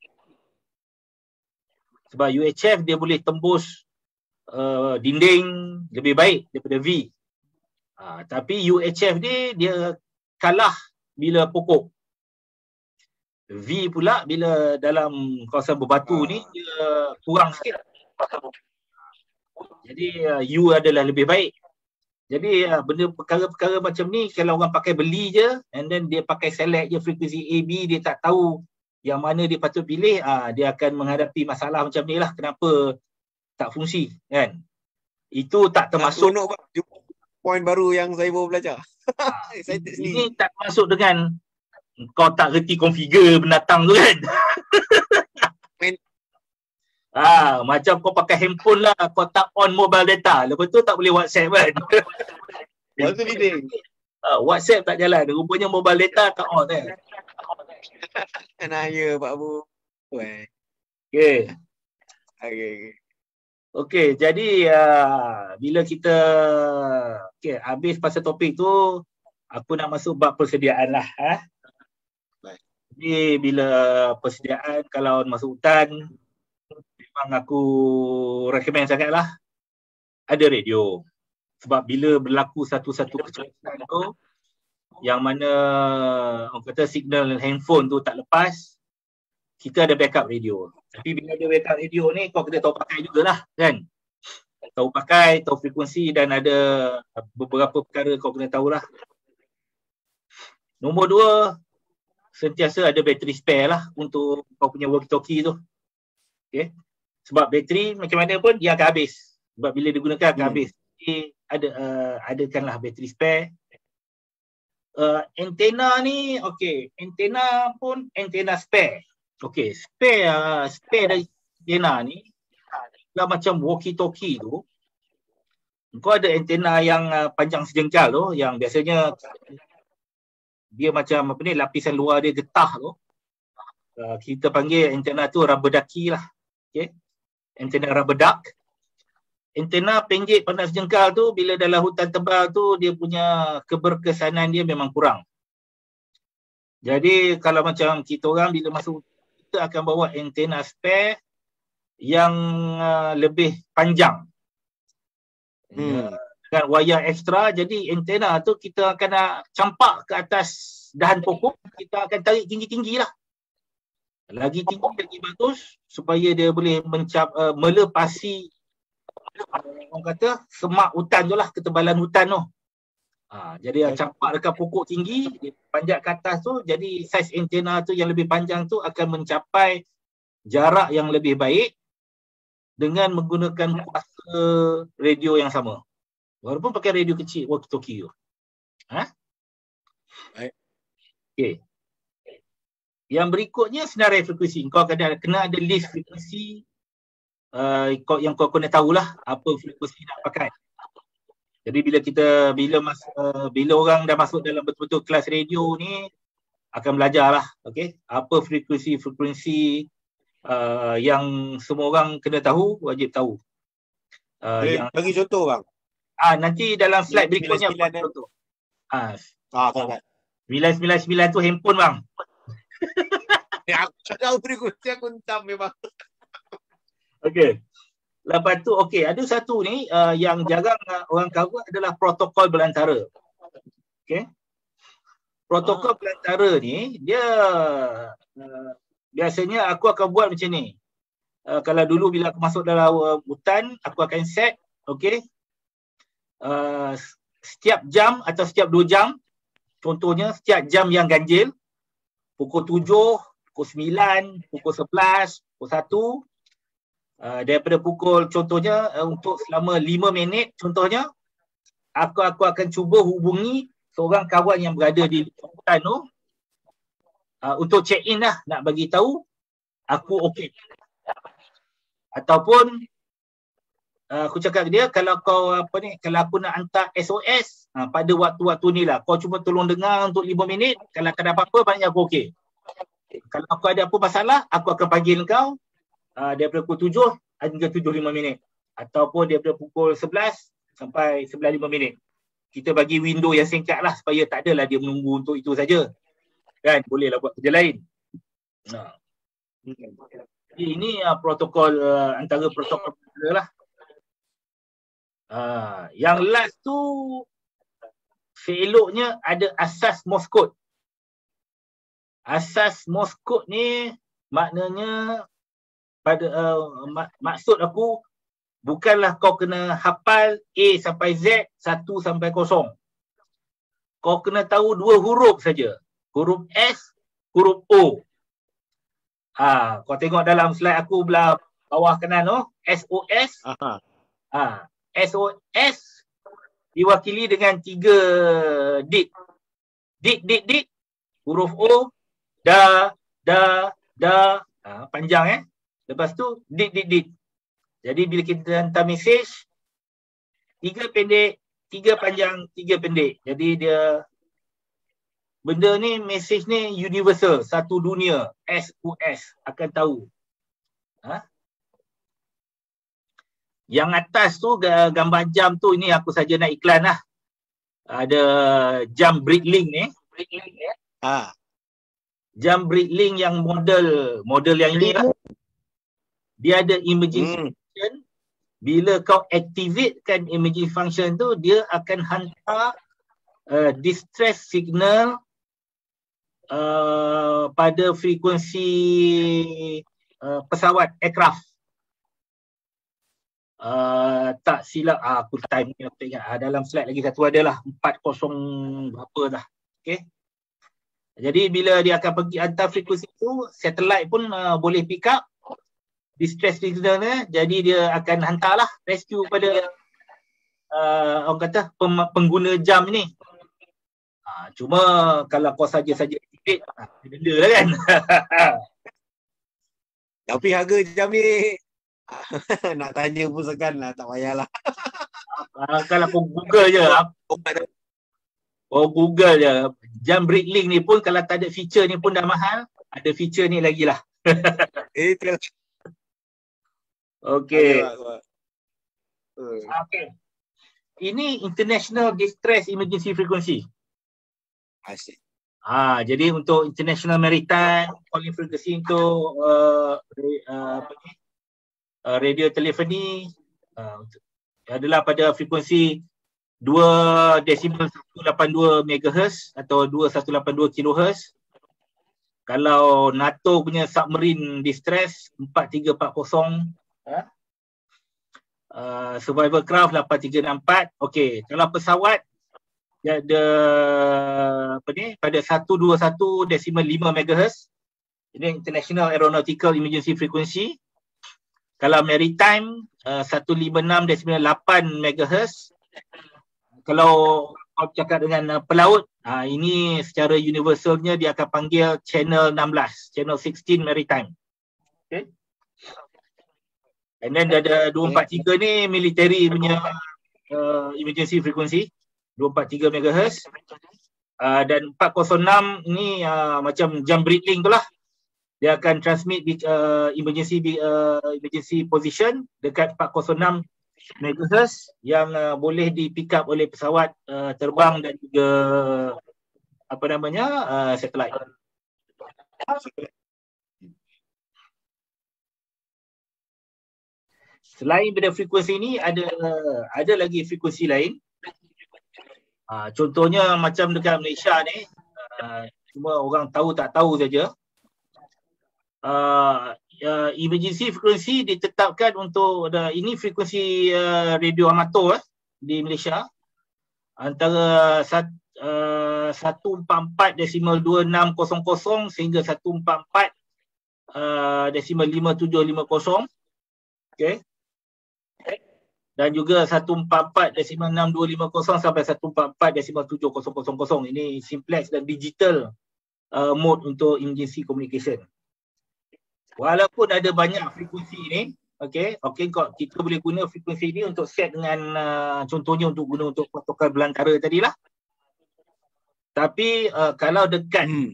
Sebab U H F dia boleh tembus uh, dinding lebih baik daripada V. Uh, tapi U H F ni dia kalah bila pokok. V pula bila dalam kawasan berbatu ni dia kurang sikit. Jadi uh, U adalah lebih baik. Jadi uh, benda perkara-perkara macam ni kalau orang pakai beli je and then dia pakai select je frekuensi A B, dia tak tahu yang mana dia patut pilih, uh, dia akan menghadapi masalah macam ni lah. Kenapa tak fungsi kan? Itu tak termasuk nak poin baru yang saya baru belajar. Excited ini tak masuk dengan kau tak reti configure pendatang tu kan. Ah, macam kau pakai handphone lah, kau tak on mobile data, lepas tu tak boleh WhatsApp kan. Lepas tu leading. Ah, WhatsApp tak jalan, rupanya mobile data tak on kan. Nah ya Pak Abu. Okey. Okey. Okey. Okey, jadi uh, bila kita okey habis pasal topik tu, aku nak masuk bab persediaan lah. Ha? Jadi bila persediaan kalau masuk hutan, memang aku recommend sangat lah ada radio. Sebab bila berlaku satu-satu kecelakaan tu, yang mana orang kata signal handphone tu tak lepas, kita ada backup radio. Tapi bila ada backup radio ni, kau kena tahu pakai jugalah kan. Tahu pakai, tahu frekuensi dan ada beberapa perkara kau kena tahulah. Nombor dua, sentiasa ada bateri spare lah untuk kau punya walkie-talkie tu. Okay. Sebab bateri macam mana pun dia akan habis. Sebab bila digunakan akan hmm. habis. Jadi ada uh, adakanlah bateri spare. Uh, antena ni okey, antena pun antena spare. Okey, spare uh, spare dari antena ni lah macam walkie-talkie tu. Kau ada antena yang uh, panjang sejengkal tu, yang biasanya dia macam apa ni, lapisan luar dia getah tu. Uh, kita panggil antena tu rubber ducky lah. Okey. Antena rubber duck. Antena pendek pandang sejengkal tu bila dalam hutan tebal tu dia punya keberkesanan dia memang kurang. Jadi kalau macam kita orang bila masuk, kita akan bawa antena spare yang uh, lebih panjang. Hmm. Uh, dengan wayar ekstra, jadi antena tu kita akan nak campak ke atas dahan pokok, kita akan tarik tinggi-tinggi lah. Lagi tinggi lagi bagus supaya dia boleh mencap, uh, melepasi uh, orang kata semak hutan tu lah, ketebalan hutan tu. Ha, jadi okay. Campak dekat pokok tinggi, dia panjat ke atas tu, jadi saiz antena tu yang lebih panjang tu akan mencapai jarak yang lebih baik dengan menggunakan kuasa radio yang sama. Walaupun pakai radio kecil, walkie-talkie tu. Ha? Baik. Okey. Yang berikutnya senarai frekuensi. Kau kena, kena ada list frekuensi uh, yang kau kena tahulah apa frekuensi nak pakai. Jadi bila kita bila mas, uh, bila orang dah masuk dalam betul-betul kelas radio ni akan belajarlah, okey, apa frekuensi-frekuensi uh, yang semua orang kena tahu, wajib tahu. Uh, yang bagi contoh bang. Ah nanti dalam slide berikutnya buat contoh. Ah, ah tak. sembilan sembilan sembilan tu handphone bang. Ya, aku tak tahu frekuensi, aku entam memang. Okey. Lepas tu okey, ada satu ni uh, yang jarang uh, orang cover adalah protokol belantara. Okey. Protokol ah. belantara ni dia uh, biasanya aku akan buat macam ni. Uh, kalau dulu bila aku masuk dalam uh, hutan, aku akan set okey. Uh, setiap jam atau setiap dua jam, contohnya setiap jam yang ganjil, pukul tujuh, pukul sembilan, pukul sebelas, pukul satu, uh, daripada pukul contohnya uh, untuk selama lima minit contohnya, aku aku akan cuba hubungi seorang kawan yang berada di hutan tu uh, untuk check in lah, nak bagi tahu aku okey. Ataupun uh, aku cakap ke dia, kalau kau apa ni, kalau aku nak hantar S O S uh, pada waktu-waktu ni lah, kau cuba tolong dengar untuk lima minit, kalau ada apa-apa banyak aku okey. Kalau aku ada apa masalah, aku akan panggil kau uh, daripada pukul tujuh hingga tujuh lima minit. Ataupun daripada pukul sebelas sampai sebelas lima minit. kita bagi window yang singkat lah supaya tak adalah dia menunggu untuk itu saja. Kan, bolehlah buat kerja lain. Nah. Jadi ini uh, protokol uh, antara protokol lah. Uh, yang last tu seeloknya ada asas Morse code. Asas Morse code ni maknanya pada uh, mak maksud aku bukanlah kau kena hafal A sampai Z, satu sampai kosong. Kau kena tahu dua huruf saja. Huruf S, huruf O. Ha, kau tengok dalam slide aku belah bawah kanan tu, S O S. Aha. Ha, S O S diwakili dengan tiga dit. Dit, dit, dit. Huruf O, da, da, da. Ha, panjang eh. Lepas tu, dit, dit, dit. Jadi bila kita hantar mesej, tiga pendek, tiga panjang, tiga pendek. Jadi dia, benda ni, mesej ni universal. Satu dunia, S O S akan tahu. Ha? Yang atas tu, gambar jam tu, ini aku saja nak iklan lah. Ada jam Breitling ni. Breitling ni. Ha. Jam Breitling yang model, model yang ini lah. Dia ada emergency hmm. function. Bila kau activatekan emergency function tu, dia akan hantar uh, distress signal uh, pada frekuensi uh, pesawat, aircraft. Uh, tak silap, ah, aku time ni aku tak ingat. Ah, dalam slide lagi satu adalah empat kosong berapa dah. Okay. Jadi bila dia akan pergi hantar frekuensi tu, satellite pun uh, boleh pick up distress signal ni, jadi dia akan hantarlah rescue pada uh, orang kata pengguna jam ni. Ha, cuma kalau kau saja-saja activate, ha, denda lah kan. Tapi harga jam ni nak tanya pun segan lah, tak payahlah. Ha, kalau kau Google je, kau Google je, jam Breitling ni pun kalau tak ada feature ni pun dah mahal, ada feature ni lagi lah. Eh, itulah. Okey. Okey. Ini International Distress Emergency Frequency. Asyik. Ah, jadi untuk International Maritime Calling Frequency untuk uh, uh, apa ni? Uh, radio telefoni uh, adalah pada frekuensi dua desimal seratus lapan puluh dua megahertz atau dua ribu seratus lapan puluh dua kilohertz. Kalau NATO punya submarine distress empat tiga empat kosong, ha? uh, survival craft lapan tiga enam empat. Okey, kalau pesawat dia ada apa ni pada seratus dua puluh satu desimal lima megahertz. Ini International Aeronautical Emergency Frequency. Kalau maritime uh, seratus lima puluh enam desimal lapan megahertz. Kalau kau cakap dengan uh, pelaut, uh, ini secara universalnya dia akan panggil channel enam belas, channel enam belas maritime. Okay. And then ada dua empat tiga ni military punya uh, emergency frequency, dua empat tiga megahertz. Uh, dan empat kosong enam ni uh, macam jam Breitling tu lah. Dia akan transmit uh, emergency uh, emergency position dekat empat kosong enam megahertz yang uh, boleh di pick up oleh pesawat uh, terbang dan juga apa namanya uh, satellite. Selain pada frekuensi ini ada ada lagi frekuensi lain. Uh, contohnya macam dekat Malaysia ni, uh, cuma orang tahu tak tahu saja. Uh, uh, emergency frekuensi ditetapkan untuk uh, ini frekuensi uh, radio amatur eh, di Malaysia antara sat, uh, seratus empat puluh empat desimal dua enam kosong kosong sehingga seratus empat puluh empat uh, desimal lima tujuh lima kosong. Okey. Dan juga seratus empat puluh empat desimal enam dua lima kosong sampai seratus empat puluh empat desimal tujuh kosong kosong. Ini simplex dan digital uh, mode untuk emergency communication. Walaupun ada banyak frekuensi ni, okey, okey kok kita boleh guna frekuensi ni untuk set dengan uh, contohnya untuk guna untuk protokol belantara tadilah. Tapi uh, kalau dekat hmm.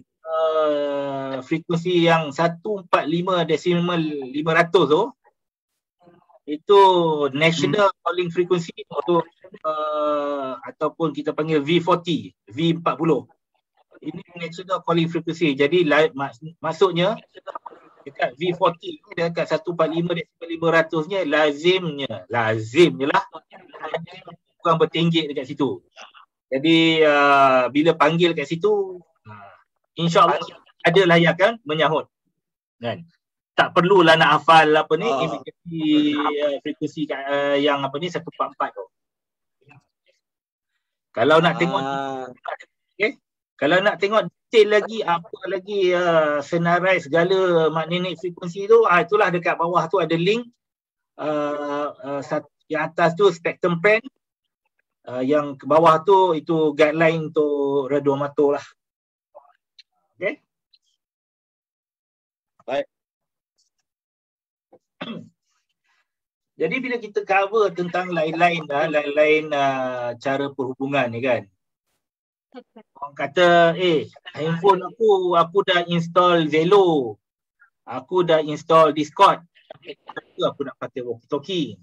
uh, frekuensi yang seratus empat puluh lima desimal lima ratus tu, itu national hmm. calling frequency untuk uh, ataupun kita panggil V empat puluh, V empat puluh. Ini national calling frequency. Jadi mak, maksudnya dekat V empat puluh ni dekat seratus empat puluh lima desibel lima ratus-nya lazimnya, lazimnya lah bukan bertinggik dekat situ. Jadi uh, bila panggil kat situ, uh, insya-Allah ada layakan menyahut. Kan? Tak perlulah nak hafal apa ni, oh. emergency uh, frekuensi uh, yang apa ni seratus empat puluh empat tu. Kalau nak tengok uh. okay? Kalau nak tengok detail lagi apa lagi uh, senarai segala magnetic frekuensi tu, uh, itulah dekat bawah tu ada link uh, uh, yang atas tu spectrum band. Uh, yang ke bawah tu itu guideline untuk radio amatur lah. Okay. Baik. Jadi bila kita cover tentang lain-lain dah, lain-lain uh, cara perhubungan ni kan. Orang kata, eh handphone aku, aku dah install Zello. Aku dah install Discord. Kenapa aku nak pakai walkie-talkie?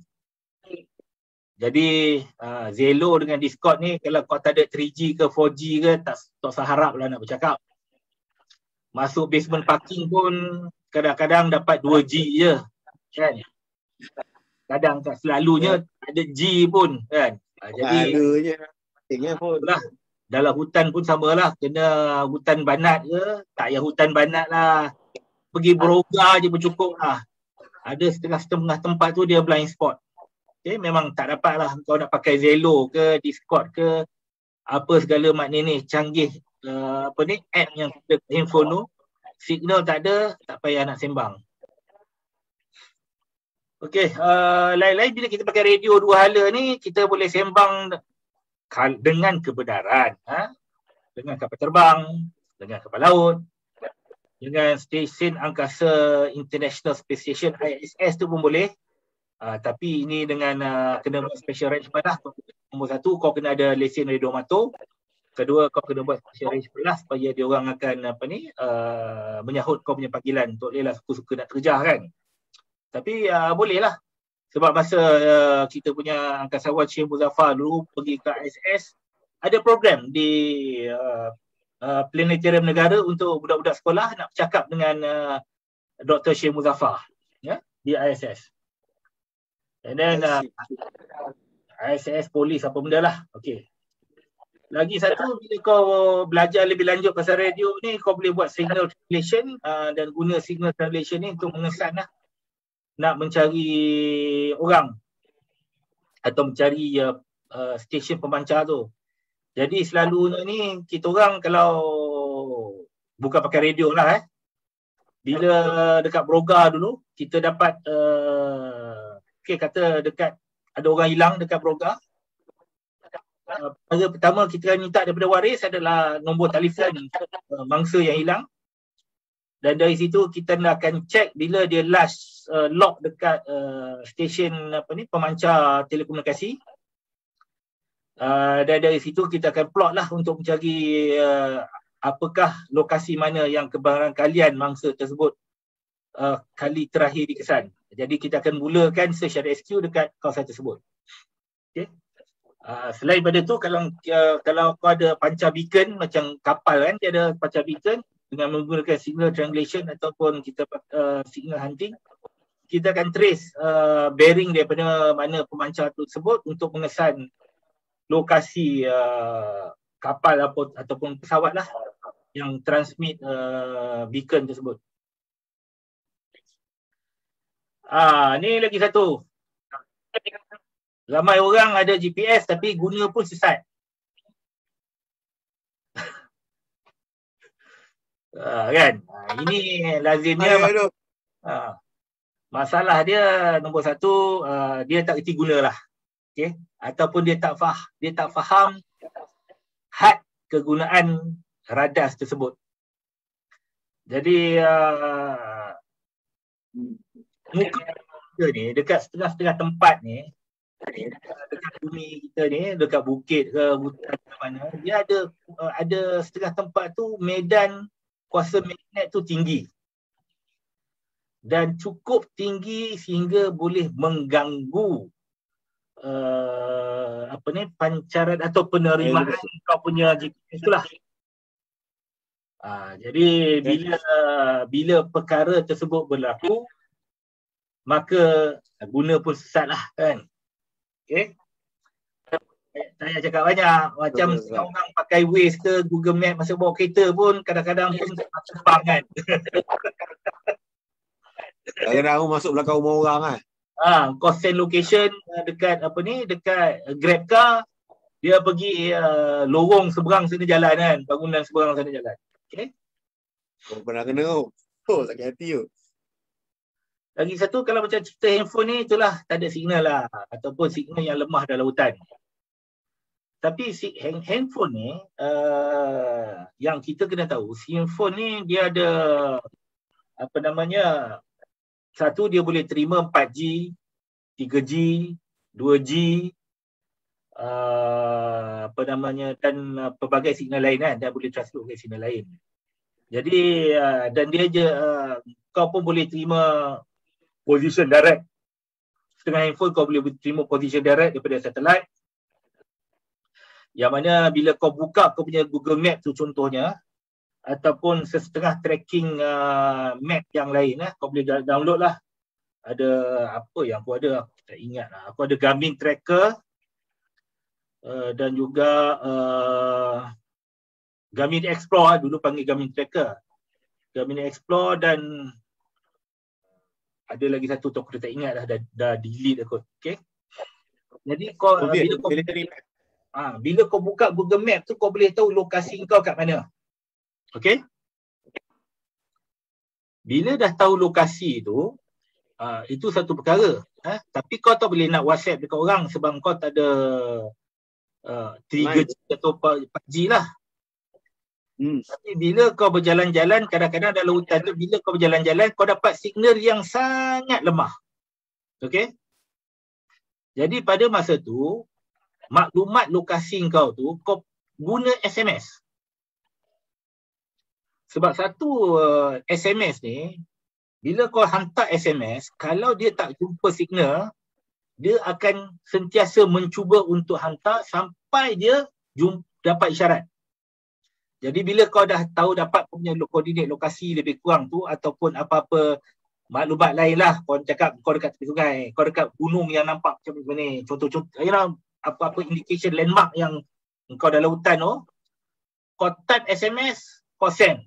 Jadi uh, Zello dengan Discord ni kalau kau tak ada three G ke four G ke tak tak seharap lah nak bercakap. Masuk basement parking pun kadang-kadang dapat two G je kan. Kadang tak selalunya ya. Ada G pun kan. Uh, jadi selalunya pentingnya pun lah. Dalam hutan pun samalah, kena hutan banat ke, tak payah hutan banat lah. Pergi Broga je pun cukup lah. Ada setengah-setengah tempat tu dia blind spot. Okay, memang tak dapat lah kau nak pakai Zello ke, Discord ke, apa segala makna ni, canggih uh, apa ni, app yang ada handphone tu, signal tak ada, tak payah nak sembang. Okey, uh, lain-lain bila kita pakai radio dua hala ni, kita boleh sembang dengan kebenaran, ha? Dengan kapal terbang, dengan kapal laut, dengan stesen angkasa International Space Station I S S tu pun boleh. Uh, tapi ini dengan uh, kena buat special arrangement lah. Nombor satu, kau kena ada lesen radio amatur. Kedua, kau kena buat special arrangement lah supaya dia orang akan apa ni uh, menyahut kau punya panggilan. Tak bolehlah suka-suka nak terjah kan. Tapi uh, boleh lah. Sebab masa uh, kita punya angkasawan Syekh Muzaffar dulu pergi ke I S S, ada program di uh, uh, Planetarium Negara untuk budak-budak sekolah nak bercakap dengan uh, Doktor Syekh Muzaffar ya, di I S S. And then uh, I S S polis apa benda lah. Okey. Lagi satu, bila kau belajar lebih lanjut pasal radio ni, kau boleh buat signal translation uh, dan guna signal translation ni untuk mengesan lah. Nak mencari orang atau mencari uh, uh, stesen pemancar tu. Jadi selalunya ni kita orang kalau bukan pakai radio lah eh. Bila dekat Broga dulu kita dapat uh, okey kata dekat ada orang hilang dekat Broga. Uh, pertama kita minta daripada waris adalah nombor telefon uh, mangsa yang hilang. Dan dari situ kita akan check bila dia last uh, log dekat uh, stesen apa ni pemancar telekomunikasi. Uh, dan dari situ kita akan plot lah untuk mencari uh, apakah lokasi mana yang kebarangkalian mangsa tersebut uh, kali terakhir dikesan. Jadi kita akan mulakan search and rescue dekat kawasan tersebut. Okay. Uh, selain pada tu kalau uh, kalau kau ada pancar beacon macam kapal kan dia ada pancar beacon dengan menggunakan signal triangulation ataupun kita uh, signal hunting, kita akan trace uh, bearing daripada mana pemancar tersebut untuk mengesan lokasi uh, kapal apa, ataupun pesawat lah yang transmit uh, beacon tersebut. Ah, ni lagi satu. Ramai orang ada G P S tapi guna pun sesat. Uh, kan uh, ini lazimnya aduh, aduh. Uh, masalah dia nombor satu uh, dia tak reti guna lah, okay? Ataupun dia tak fah dia tak faham had kegunaan radar tersebut. Jadi uh, muka kita ni dekat setengah-setengah tempat ni, dekat bumi kita ni, dekat bukit ke hutan ke mana, dia ada uh, ada setengah tempat tu medan kuasa magnet tu tinggi. dan cukup tinggi sehingga boleh mengganggu uh, apa ni pancaran atau penerimaan eh, kau punya G P S itulah. Uh, jadi bila bila perkara tersebut berlaku, maka guna pun sesat lah kan. Okay. Saya cakap banyak. Macam setengah orang pakai Waze ke Google Map masa bawa kereta pun kadang-kadang pun terbang kan. Kadang-kadang masuk belakang rumah orang kan. Ah, kau send location dekat apa ni, dekat Grab car, dia pergi uh, lorong seberang sana jalan kan, bangunan seberang sana jalan. Okay. Oh, pernah kena tu. Oh, sakit hati tu. Lagi satu, kalau macam cerita handphone ni, itulah tak ada signal lah. Ataupun signal yang lemah dalam hutan. Tapi si handphone ni, uh, yang kita kena tahu, si handphone ni dia ada, apa namanya, satu dia boleh terima empat G, tiga G, dua G, uh, apa namanya, dan uh, pelbagai signal lain kan, dia boleh transfer ke signal lain. Jadi uh, dan dia je uh, kau pun boleh terima position direct. Setengah handphone kau boleh terima position direct daripada satellite. Yang mana bila kau buka kau punya Google Map tu contohnya, ataupun sesetengah tracking uh, map yang lain lah, kau boleh download lah. Ada apa yang aku ada, aku tak ingat lah. Aku ada Garmin Tracker uh, dan juga uh, Garmin Explore, dulu panggil Garmin Tracker. Garmin Explore dan ada lagi satu tu aku dah tak ingat dah, dah, dah delete aku. Okay. Jadi kau oh, bila kau ah, bila kau buka Google Map tu kau boleh tahu lokasi kau kat mana. Okay. Bila dah tahu lokasi tu, uh, itu satu perkara. Eh? Tapi kau tak boleh nak WhatsApp dekat orang sebab kau tak ada uh, tiga G atau empat G lah. Hmm. Tapi bila kau berjalan-jalan, kadang-kadang dalam hutan tu, bila kau berjalan-jalan, kau dapat signal yang sangat lemah. Okey? Jadi pada masa tu, maklumat lokasi kau tu, kau guna S M S. Sebab satu uh, S M S ni, bila kau hantar S M S, kalau dia tak jumpa signal, dia akan sentiasa mencuba untuk hantar sampai dia jumpa, dapat isyarat. Jadi bila kau dah tahu dapat punya koordinat lokasi lebih kurang tu ataupun apa-apa maklumat lain lah, kau cakap kau dekat tepi sungai, kau dekat gunung yang nampak macam ni, contoh-contoh, you know, apa-apa indication landmark yang kau dalam hutan tu, kau type S M S, kau send.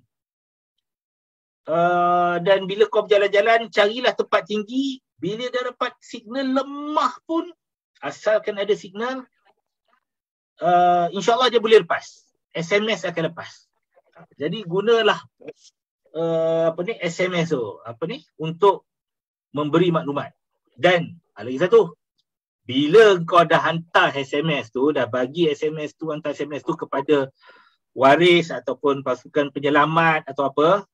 Uh, dan bila kau berjalan-jalan, carilah tempat tinggi, bila dah dapat signal lemah pun, asalkan ada signal, uh, insyaAllah dia boleh lepas. S M S akan lepas. Jadi gunalah uh, apa ni S M S tu, apa ni untuk memberi maklumat. Dan lagi satu, bila kau dah hantar S M S tu, dah bagi S M S tu, hantar S M S tu kepada waris ataupun pasukan penyelamat atau apa,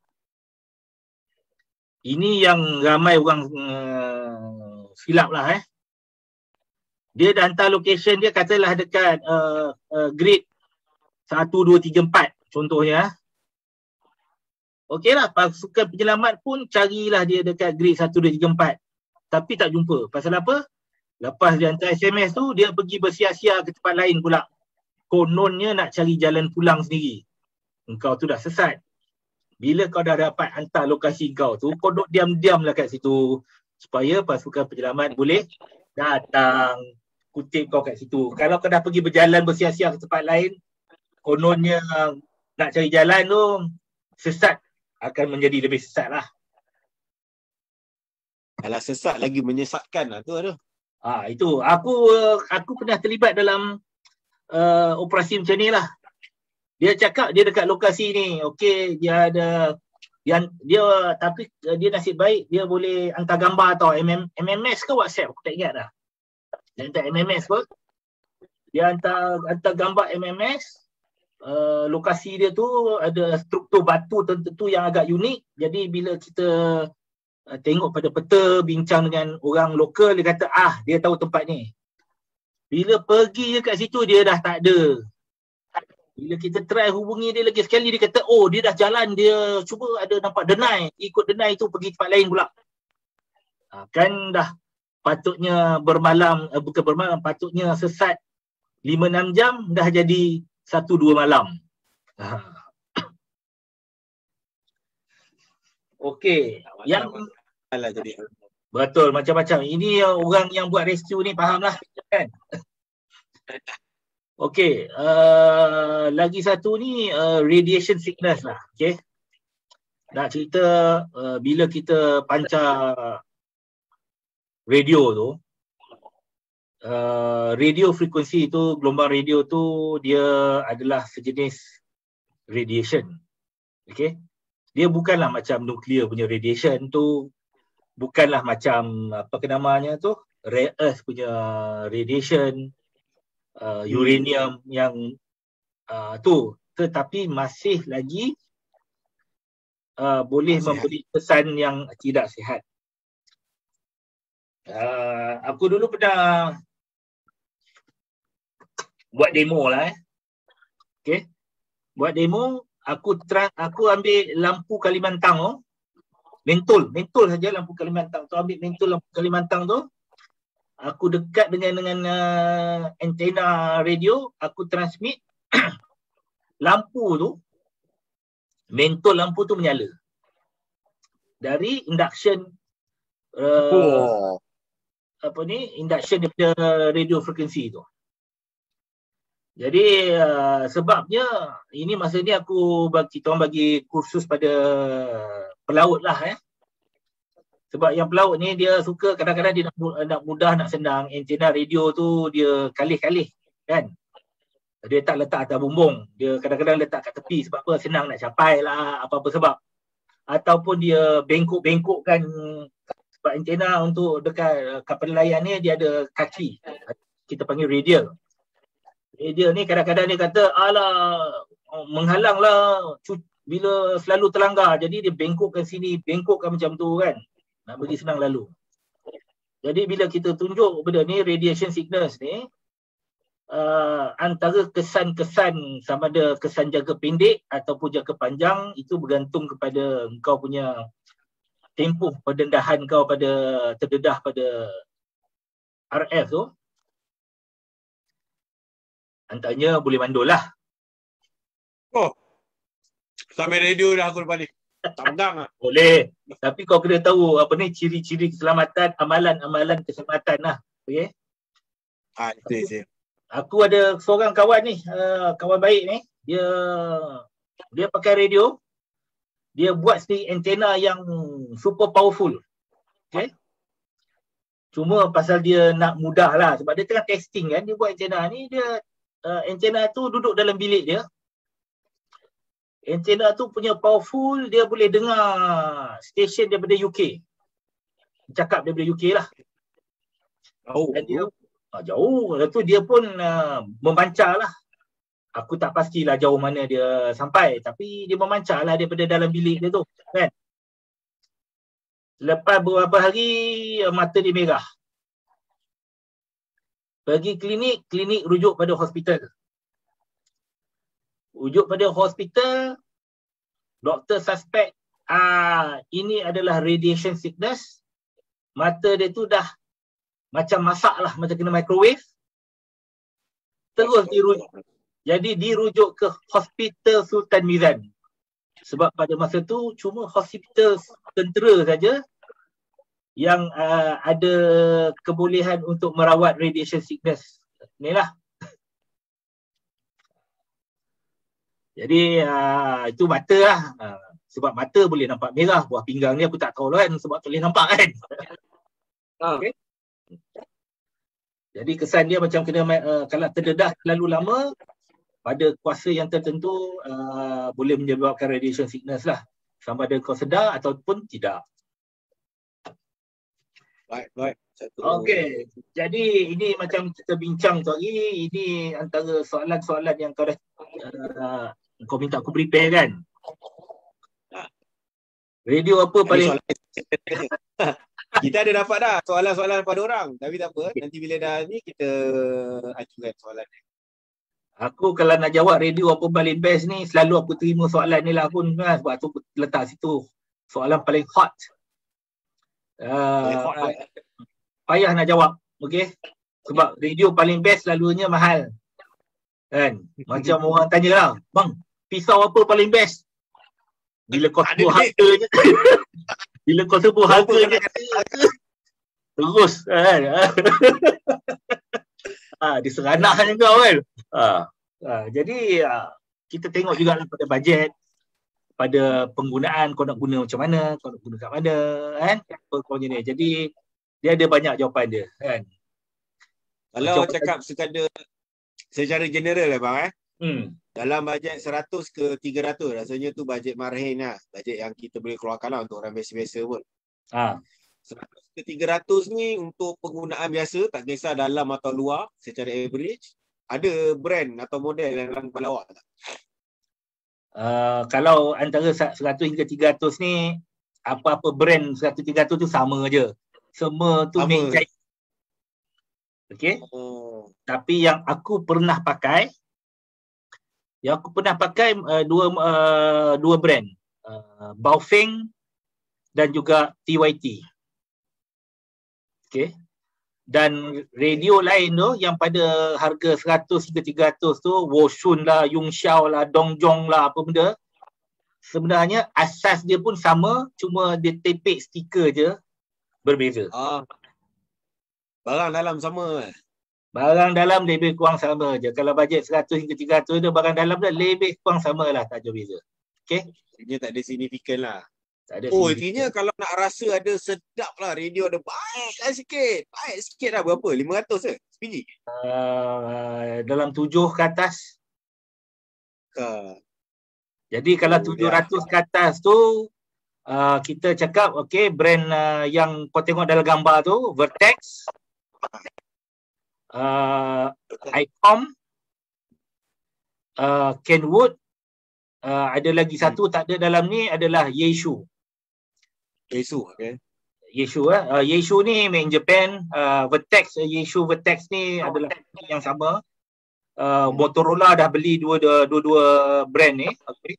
ini yang ramai orang uh, silap lah eh. Dia dah hantar location dia, katalah dekat uh, uh, grid satu, dua, tiga, empat contohnya. Okeylah, pasukan penyelamat pun carilah dia dekat grid satu, dua, tiga, empat. Tapi tak jumpa. Pasal apa? Lepas dia hantar S M S tu, dia pergi bersia-sia ke tempat lain pula. Kononnya nak cari jalan pulang sendiri. Engkau tu dah sesat. Bila kau dah dapat hantar lokasi kau tu, kau duduk diam-diam lah kat situ. Supaya pasukan penyelamat boleh datang kutip kau kat situ. Kalau kau dah pergi berjalan bersia-sia ke tempat lain, kononnya nak cari jalan tu sesat, akan menjadi lebih sesat lah. Kalau sesat lagi menyesatkan lah tu ada. Ah, itu. Aku aku pernah terlibat dalam uh, operasi macam ni lah. Dia cakap dia dekat lokasi ni. Okey, dia ada dia, dia tapi dia nasib baik dia boleh hantar gambar tau. M M, M M S ke WhatsApp? Aku tak ingat dah. Dia hantar M M S pun. Dia hantar hantar gambar M M S. Uh, lokasi dia tu ada struktur batu tertentu yang agak unik. Jadi bila kita uh, tengok pada peta, bincang dengan orang lokal, dia kata ah dia tahu tempat ni. Bila pergi je kat situ dia dah tak ada. Bila kita try hubungi dia lagi sekali, dia kata oh dia dah jalan, dia cuba ada nampak denai, ikut denai tu pergi tempat lain pula. Ha, kan dah patutnya bermalam, eh, bukan bermalam, patutnya sesat lima enam jam, dah jadi satu dua malam. Ha. Okey, yang Alah jadi. betul macam-macam. Ini uh, orang yang buat rescue ni fahamlah kan. Okey, uh, lagi satu ni uh, radiation sickness lah. Okey. Nak cerita uh, bila kita pancar radio tu, uh, radio frekuensi tu, gelombang radio tu dia adalah sejenis radiation. Okey. Dia bukanlah macam nuklear punya radiation tu, bukanlah macam apa ke namanya tu, rare earth punya radiation, uh, uranium yang uh, tu, tetapi masih lagi uh, boleh sihat. Memberi kesan yang tidak sihat. Uh, aku dulu pernah buat demo lah eh. Okay. Buat demo, aku tra- aku ambil lampu Kalimantan tu. Mentol, mentol saja lampu Kalimantan tu, ambil mentol lampu Kalimantan tu. Aku dekat dengan dengan uh, antena radio, aku transmit lampu tu, mentol lampu tu menyala. Dari induction uh, oh. apa ni, induction daripada radio frekuensi tu. Jadi uh, sebabnya ini masa ni aku bagi kita orang bagi kursus pada pelaut lah eh. Sebab yang pelaut ni dia suka kadang-kadang dia nak, nak mudah nak senang, antena radio tu dia kalih-kalih kan. Dia tak letak atas bumbung, dia kadang-kadang letak kat tepi sebab apa, senang nak capai lah apa-apa sebab. Ataupun dia bengkok-bengkokkan sebab antena untuk dekat kapal nelayan ni dia ada kaki. Kita panggil radial. Dia ni kadang-kadang dia kata alah menghalang lah bila selalu terlanggar, jadi dia bengkokkan sini, bengkokkan macam tu kan, nak bagi senang lalu. Jadi bila kita tunjuk benda ni, radiation sickness ni, uh, antara kesan-kesan sama ada kesan jangka pendek ataupun jangka panjang itu bergantung kepada kau punya tempoh pendedahan kau pada terdedah pada R F tu. Antaranya boleh mandul lah. Oh, sampai radio dah aku lepas ni. Tak pegang lah. Boleh. Tapi kau kena tahu apa ni ciri-ciri keselamatan, amalan-amalan keselamatan lah. Okay. Ah, itu je. Aku ada seorang kawan ni, uh, kawan baik ni. Dia dia pakai radio. Dia buat sendiri antena yang super powerful. Okay. Cuma pasal dia nak mudah lah. Sebab dia tengah testing kan. Dia buat antena ni, dia Uh, antena tu duduk dalam bilik dia. Antena tu punya powerful, dia boleh dengar stesen daripada U K. Cakap daripada U K lah. Oh, dia, uh, jauh. Lepas tu dia pun uh, memancar lah. Aku tak pastilah jauh mana dia sampai. Tapi dia memancar lah daripada dalam bilik dia tu. Kan? Lepas beberapa hari, uh, mata dia merah. Pergi klinik, klinik rujuk pada hospital. Rujuk pada hospital, doktor suspek ah ini adalah radiation sickness. Mata dia tu dah macam masak lah, macam kena microwave. Terus dirujuk. Jadi dirujuk ke Hospital Sultan Mizan. Sebab pada masa tu cuma hospital tentera saja yang uh, ada kebolehan untuk merawat radiation sickness. Inilah. Jadi uh, itu mata lah. Uh, sebab mata boleh nampak merah. Buah pinggang ni aku tak tahu lah kan. Sebab tak boleh nampak kan. Okay. Jadi kesan dia macam kena uh, kalau terdedah terlalu lama pada kuasa yang tertentu uh, boleh menyebabkan radiation sickness lah. Sama ada kau sedar ataupun tidak. Baik, baik. Okey. Jadi ini macam kita bincang tu hari, ini antara soalan-soalan yang kau dah uh, kau minta aku prepare kan. Radio apa paling kita ada dapat dah soalan-soalan pada orang, tapi tak apa, nanti bila dah ni kita ajukan soalan ni. Aku kalau nak jawab radio apa paling best ni, selalu aku terima soalan ni lah pun kan, sebab tu letak situ soalan paling hot. Uh, payah nak jawab. Okey. Sebab radio paling best selalunya mahal. Kan? Macam orang tanya lah, bang, pisau apa paling best? Bila kau sebut harganya. Bila kau sebut harganya. Terus kan. Ha, diseranah kan kau kan. Ha. Ha. Jadi ha, kita tengok juga pada bajet, pada penggunaan, kau nak guna macam mana, kau nak guna kat mana kan. Apa kau ni. Jadi dia ada banyak jawapan dia kan. Kalau jawapan cakap sekadar secara general lah bang eh. Hmm. Dalam bajet seratus ke tiga ratus rasanya tu bajet marhin lah. Bajet yang kita boleh keluarkan lah untuk orang biasa-biasa pun. Ha. seratus ke tiga ratus ni untuk penggunaan biasa, tak kisah dalam atau luar, secara average, ada brand atau model yang dalam kepala awak tak? Uh, kalau antara seratus hingga tiga ratus ni, apa-apa brand seratus tiga ratus tu sama je. Semua tu make jahit. Okay. Oh. Tapi yang aku pernah pakai, yang aku pernah pakai uh, dua uh, dua brand, uh, Baofeng dan juga T Y T. Okay. Dan radio lain tu yang pada harga seratus hingga tiga ratus tu, Woshun lah, Yungxiao lah, Dongjong lah, apa benda, sebenarnya asas dia pun sama, cuma dia tepek stiker je berbeza. Ah. Barang dalam sama. Barang dalam lebih kurang sama je. Kalau bajet seratus hingga tiga ratus tu, barang dalam dia lebih kurang sama lah, tak jauh beza. Okay? Dia tak ada signifikan lah. Tak ada Oh, signifikan. intinya kalau nak rasa ada sedap lah, radio ada baik lah sikit. Baik sikit lah, berapa? lima ratus ke? Sebiji? Uh, dalam tujuh ke atas. Uh. Jadi kalau Oh, tujuh ratus ke atas tu, uh, kita cakap, okay, brand uh, yang kau tengok dalam gambar tu, Vertex, uh, ICOM, uh, Kenwood, uh, ada lagi satu tak ada dalam ni adalah Yaesu. Yaesu, okay. Yaesu eh. Uh, Yaesu ni made in Japan. Uh, Vertex, uh, Yaesu Vertex ni adalah yang sama. Uh, Motorola dah beli dua-dua brand ni. Okay.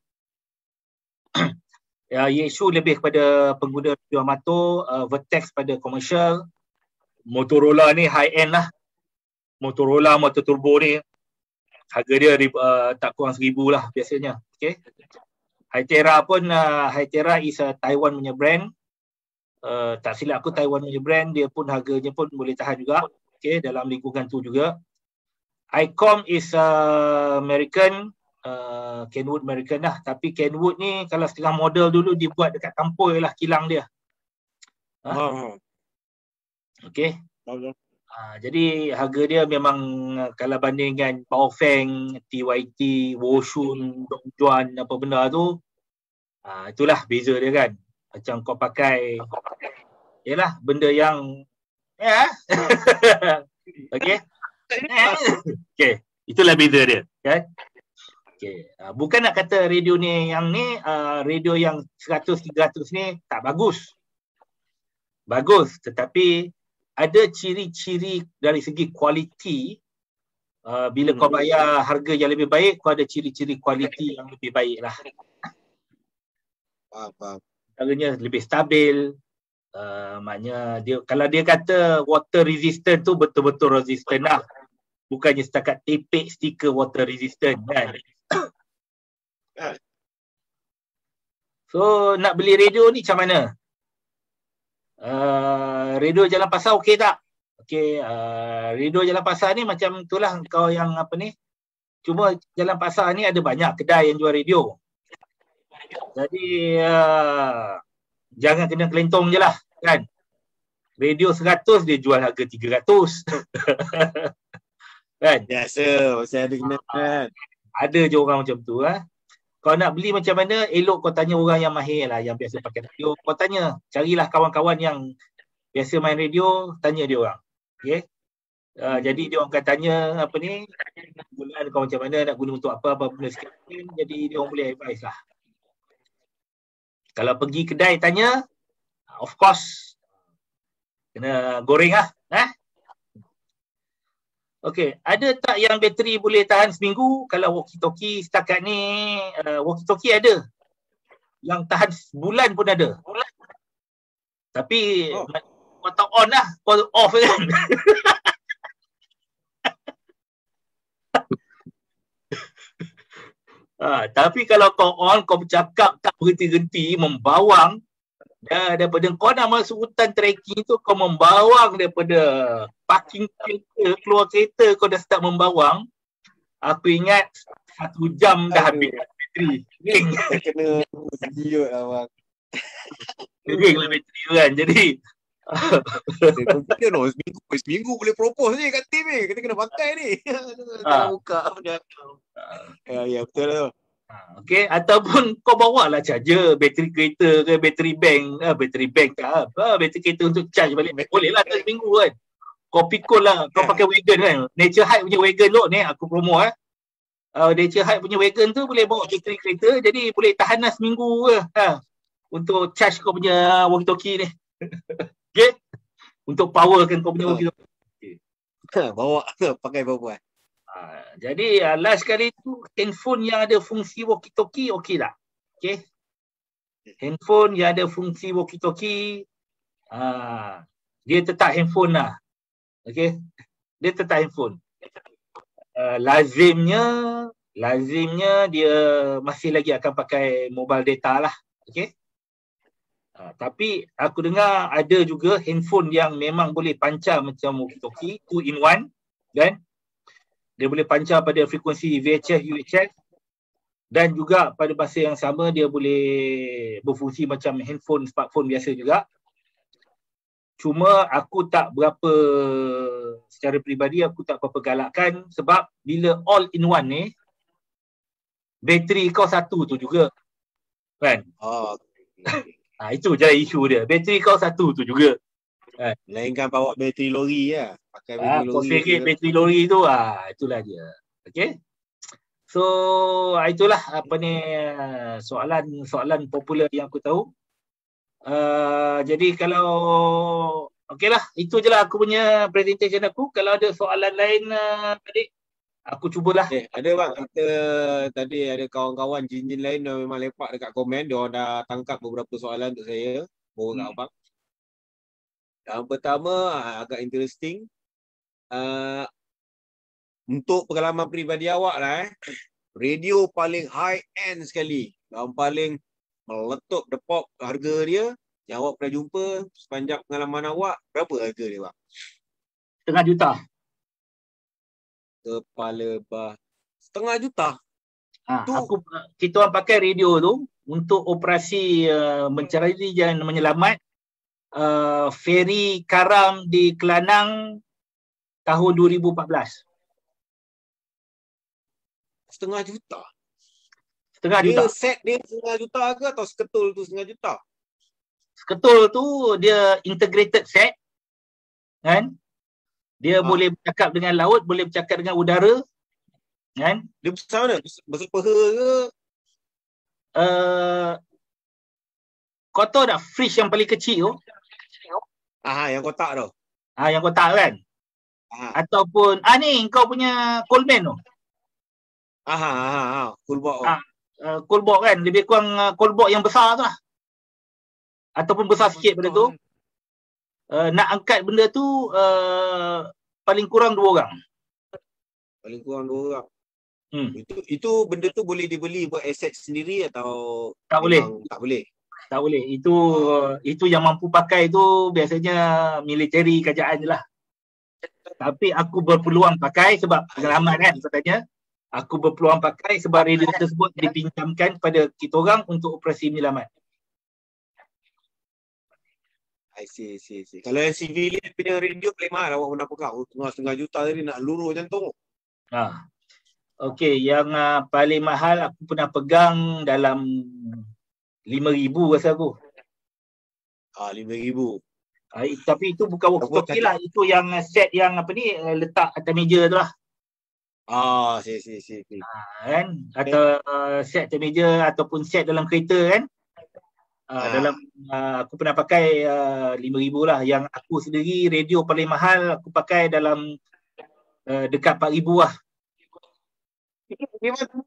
Ya, Yaesu lebih kepada pengguna radio amatur, uh, Vertex pada komersial. Motorola ni high end lah. Motorola motor turbo ni harga dia uh, tak kurang seribu lah biasanya. Okay. Hytera pun, uh, Hytera is a Taiwan punya brand. Uh, tak silap aku Taiwan punya brand, dia pun harganya pun boleh tahan juga. Okay, dalam lingkungan tu juga. ICOM is uh, American, uh, Kenwood American lah. Tapi Kenwood ni kalau setengah model dulu dibuat dekat Tampoi lah kilang dia. Ha? Oh. Okay. Oh, oh. Uh, jadi harga dia memang uh, kalau banding dengan Baofeng, T Y T, Woshun, Dongjuan, apa benda tu, uh, itulah beza dia kan. Macam kau pakai, yalah benda yang, ya, okay. Okay, itulah beza dia kan. Okay. Uh, bukan nak kata radio ni yang ni, uh, radio yang seratus tiga ratus ni tak bagus. Bagus, tetapi ada ciri-ciri dari segi kualiti. Uh, bila hmm. kau bayar harga yang lebih baik, kau ada ciri-ciri kualiti yang lebih baik lah. Faham, faham. Harganya lebih stabil. Uh, maknanya dia, kalau dia kata water resistant tu betul-betul resistant lah. Bukannya setakat tepek stiker water resistant kan. So nak beli radio ni macam mana? Uh, radio Jalan Pasar okey tak? Okey, uh, radio Jalan Pasar ni macam itulah kau yang apa ni. Cuma Jalan Pasar ni ada banyak kedai yang jual radio. Jadi uh, jangan kena kelentong je lah kan. Radio seratus dia jual harga tiga ratus. Kan? Biasa, saya ada kena kan. Ada je orang macam tu lah. Kau nak beli macam mana, elok kau tanya orang yang mahir lah, yang biasa pakai radio. Kau tanya, carilah kawan-kawan yang biasa main radio, tanya dia orang. Okay? Uh, jadi dia orang akan tanya apa ni, bulan kau macam mana, nak guna untuk apa, apa benda sikit. Jadi dia orang boleh advice lah. Kalau pergi kedai tanya, of course, kena goreng lah. Eh? Okey, ada tak yang bateri boleh tahan seminggu? Kalau walkie-talkie setakat ni, uh, walkie-talkie ada. Yang tahan sebulan pun ada. Tapi Oh. kau tak on lah, kau off kan. Ha, tapi kalau kau on, kau bercakap tak berhenti-henti, membawang, dah, daripada kau dah masuk hutan trekking tu, kau membawang daripada parking kereta, keluar kereta, kau dah start membawang. Aku ingat satu jam dah habis bateri. Ring. Dah kena video lah bang. Ring lah bateri tu kan. Jadi Kita no, seminggu, seminggu boleh propose ni kat tim ni. Kita kena pakai ni. Ah. Tengah buka. Ya, ya betul lah. okay, ataupun kau bawa lah charger, bateri kereta ke, bateri bank, ah, bateri bank ke apa, bateri kereta untuk charge balik. Boleh lah tak seminggu kan. Kau pikul lah, kau pakai wagon kan. Nature Hike punya wagon tu ni, aku promo eh. Uh, Nature Hike punya wagon tu boleh bawa bateri kereta, jadi boleh tahan lah seminggu ke. Ha, untuk charge kau punya walkie-talkie ni. Okay. Untuk powerkan kau punya walkie-talkie. Bawa pakai perempuan. Ha, jadi uh, last kali tu handphone yang ada fungsi walkie-talkie okey tak? Okay. Handphone yang ada fungsi walkie-talkie uh, dia tetap handphone lah. Okay. Dia tetap handphone. Uh, lazimnya lazimnya dia masih lagi akan pakai mobile data lah. Okay. Uh, tapi aku dengar ada juga handphone yang memang boleh pancar macam walkie-talkie, two in one, dan dia boleh pancar pada frekuensi V H F, U H F, dan juga pada masa yang sama dia boleh berfungsi macam handphone, smartphone biasa juga. Cuma aku tak berapa, secara peribadi aku tak berapa galakkan, sebab bila all in one ni, bateri kau satu tu juga. Kan? Oh, okay. Ha, itu je isu dia. Bateri kau satu tu juga. Kan? Lainkan bawa bateri lori lah. Pakai bateri Ha, lori. kau fikir bateri lori tu, ha, itulah dia. Okay? So, itulah apa ni soalan-soalan popular yang aku tahu. Uh, jadi kalau okey lah, itu je lah aku punya presentation aku. Kalau ada soalan lain uh, adik, aku cubalah. Eh, ada bang, kita tadi ada kawan-kawan jin-jin lain yang memang lepak dekat komen. Dia orang dah tangkap beberapa soalan untuk saya. Bawa kat Hmm. abang. Yang pertama agak interesting. Uh, untuk pengalaman peribadi awak lah eh. Radio paling high end sekali. Yang paling meletup depok harga dia. Yang awak pernah jumpa sepanjang pengalaman awak. Berapa harga dia bang? Setengah juta. Kepala bah. Setengah juta? Ha, Tu- aku kita orang pakai radio tu untuk operasi uh, mencari dan menyelamat uh, feri karam di Kelanang tahun dua ribu empat belas. Setengah juta? Setengah Dia juta. set dia setengah juta ke atau seketul tu setengah juta? Seketul tu dia integrated set. Kan? Dia Ah. boleh bercakap dengan laut, boleh bercakap dengan udara. Kan? Dia besar mana? Besar peha ke? Uh, kau tahu tak fridge yang paling kecil tu? Ah, yang kotak tu. Ah, yang kotak kan? Ah, Ataupun, ah ni kau punya Coleman tu. ah, ah, ah, ah. Full box. Ah. Uh, cold kan? Lebih kurang uh, cold box yang besar tu lah. Ataupun besar sikit pada tu. Uh, nak angkat benda tu uh, paling kurang dua orang. Paling kurang dua orang. Hmm. Itu itu benda tu boleh dibeli buat aset sendiri atau Tak boleh. tak boleh? Tak boleh. Itu uh, itu yang mampu pakai tu biasanya militeri kerajaan je lah. Tapi aku berpeluang pakai sebab pengalaman kan katanya. Aku berpeluang pakai sebab radio tersebut dipinjamkan pada kita orang untuk operasi menyelamat. I see, see, see. Kalau yang civilian punya radio paling mahal awak pernah pegang. Oh, tengah setengah juta tadi nak luruh jantung. Ha. Okey, yang uh, paling mahal aku pernah pegang dalam lima ribu rasa aku. Ah, lima ribu. Uh, tapi itu bukan walkie-talkie lah. Itu yang uh, set yang apa ni uh, letak atas meja tu lah. Ah, see, see, see. see. Uh, kan? Atau uh, set atas meja ataupun set dalam kereta kan. Uh, Ah. Dalam uh, aku pernah pakai uh, lima ribu lah. Yang aku sendiri radio paling mahal aku pakai dalam uh, dekat empat ribu lah.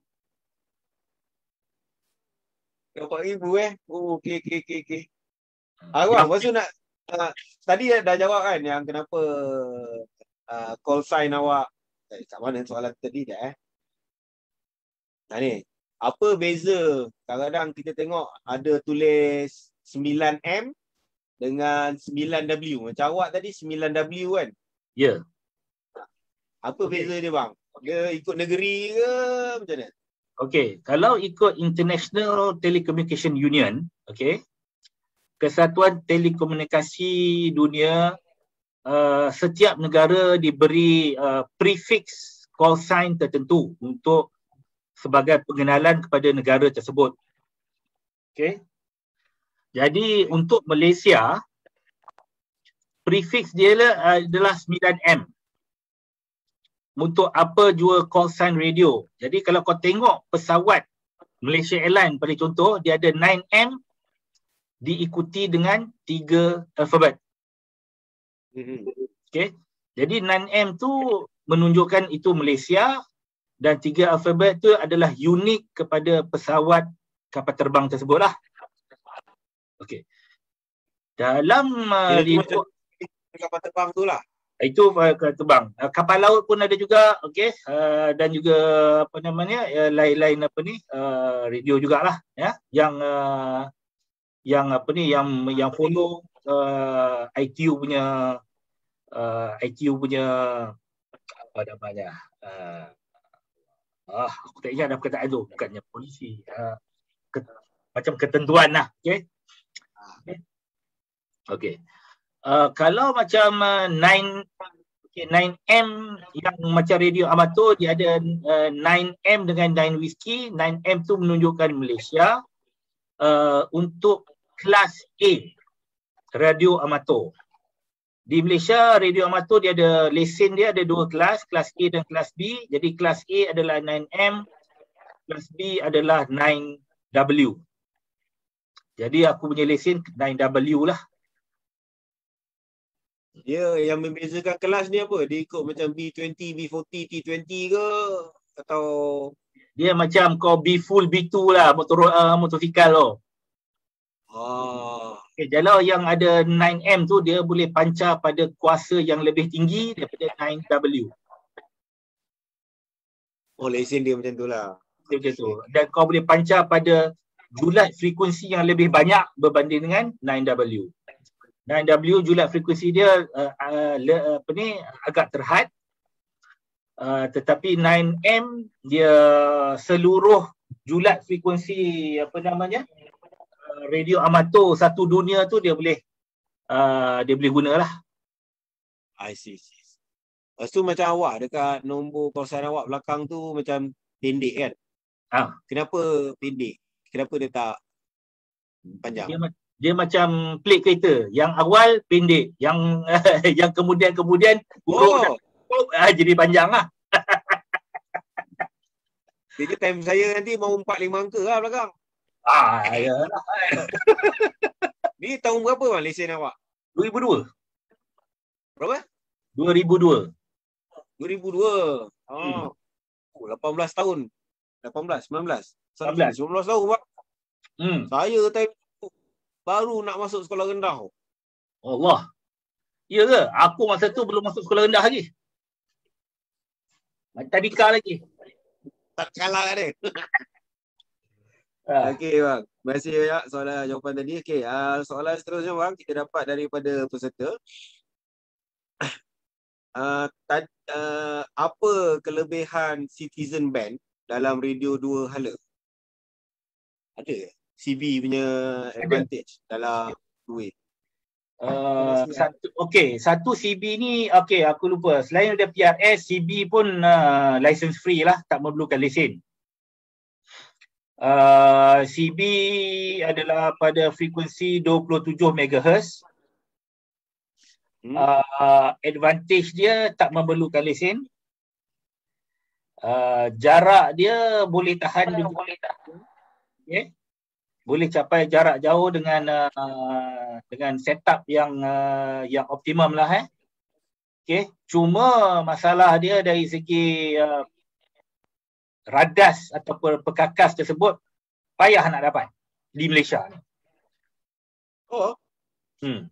Empat ribu eh. Oh, okey, okey, okey, okey. Ah, bang, lepas tu nak uh, tadi dah jawab kan yang kenapa uh, call sign awak. Eh, kat mana soalan tadi dah eh? Nah ni, apa beza kadang-kadang kita tengok ada tulis sembilan M dengan sembilan W. Macam awak tadi sembilan W kan? Ya. Yeah. Apa okay. beza dia bang? Dia ikut negeri ke macam mana? Okey, kalau ikut International Telecommunication Union, okey, Kesatuan Telekomunikasi Dunia, uh, setiap negara diberi uh, prefix call sign tertentu untuk sebagai pengenalan kepada negara tersebut. Okey. Jadi okay. untuk Malaysia, prefix dia adalah sembilan M. Untuk apa jua call sign radio. Jadi kalau kau tengok pesawat Malaysia Airlines pada contoh, dia ada sembilan M diikuti dengan tiga alfabet. Okey. Jadi sembilan M tu menunjukkan itu Malaysia dan tiga alfabet tu adalah unik kepada pesawat kapal terbang tersebut lah. Okey. Dalam uh, report kapal terbang tu lah. Itu uh, kapal terbang. Uh, kapal laut pun ada juga, okey. Uh, dan juga apa namanya uh, lain-lain apa ni uh, radio jugalah ya yang uh, yang apa ni yang yang follow uh, I T U punya uh, I T U punya apa namanya uh, ah aku tak ingat dah perkataan tu, bukannya polisi uh, ke, macam ketentuan lah. Okey. Okey. Okay. Uh, kalau macam uh, sembilan okay, sembilan M yang macam radio amatur, dia ada uh, sembilan M dengan sembilan whiskey. sembilan M tu menunjukkan Malaysia uh, untuk kelas A radio amatur. Di Malaysia radio amatur dia ada lesen, dia ada dua kelas, kelas A dan kelas B. Jadi kelas A adalah sembilan M, kelas B adalah sembilan W. Jadi aku punya lesen sembilan W lah. Dia yang membezakan kelas ni apa? Dia ikut macam B dua puluh, B empat puluh, T dua puluh ke? Atau dia macam kau B full B dua lah, motor uh, motosikal tu. Oh. Okay, kalau yang ada sembilan M tu dia boleh pancar pada kuasa yang lebih tinggi daripada sembilan W. Oh, lesen dia macam tu lah. Dia macam tu. Dan kau boleh pancar pada julat frekuensi yang lebih banyak berbanding dengan sembilan W. sembilan W julat frekuensi dia uh, uh, le, apa ni agak terhad. Uh, tetapi sembilan M dia seluruh julat frekuensi apa namanya? Radio amatur satu dunia tu dia boleh uh, dia boleh gunalah. I see. Lepas tu macam awak dekat nombor call sign awak belakang tu macam pendek kan? Ha. Kenapa pendek? Kenapa dia tak panjang? Dia, dia macam plate kereta. Yang awal pendek, yang yang kemudian-kemudian oh. oh, jadi panjang lah. Jadi time saya nanti mau empat lima angka lah belakang. Ah, ya. Ni tahun berapa bang lesen awak? dua ribu dua. Berapa? dua ribu dua. dua ribu dua. Oh. Hmm. Oh, lapan belas tahun. lapan belas, sembilan belas. sembilan belas. sembilan belas tahun bang. Hmm. Saya time baru nak masuk sekolah rendah. Allah. Ya ke? Aku masa tu belum masuk sekolah rendah lagi. Tadika lagi. Tak kalah kan dia. Uh. Okey bang, terima kasih banyak soalan jawapan tadi. Okey, uh, soalan seterusnya bang kita dapat daripada peserta. Uh, tad, uh, apa kelebihan Citizen Band dalam radio dua hala? Ada C B punya advantage ada dalam dua way? Uh, satu, okey, satu C B ni okey aku lupa. Selain ada P R S, C B pun uh, license free lah, tak memerlukan lesen. Uh, C B adalah pada frekuensi dua puluh tujuh megahertz. Hmm. Uh, advantage dia tak memerlukan lesen. Uh, jarak dia boleh tahan juga. Boleh tahan. Okay. Boleh capai jarak jauh dengan uh, dengan setup yang uh, yang optimum lah eh. Okay. Cuma masalah dia dari segi uh, radas atau perkakas tersebut payah nak dapat di Malaysia ni. Oh. Hmm.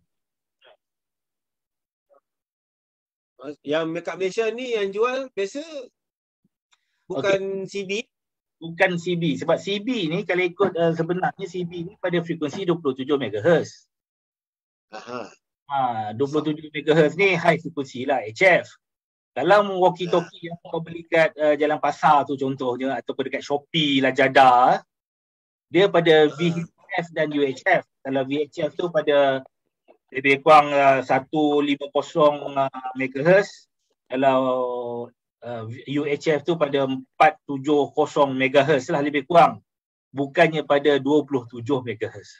Yang kat Malaysia ni yang jual biasa bukan okay. C B. Bukan C B. Sebab C B ni kalau ikut uh, sebenarnya C B ni pada frekuensi dua puluh tujuh megahertz. Aha. Ha, dua puluh tujuh megahertz ni high frekuensi lah, H F. Dalam walkie-talkie yang kau beli kat uh, Jalan Pasar tu contohnya, ataupun dekat Shopee, Lazada, dia pada V H F dan U H F. Kalau V H F tu pada lebih kurang uh, seratus lima puluh megahertz. Kalau uh, U H F tu pada empat tujuh kosong megahertz lah lebih kurang. Bukannya pada dua puluh tujuh megahertz.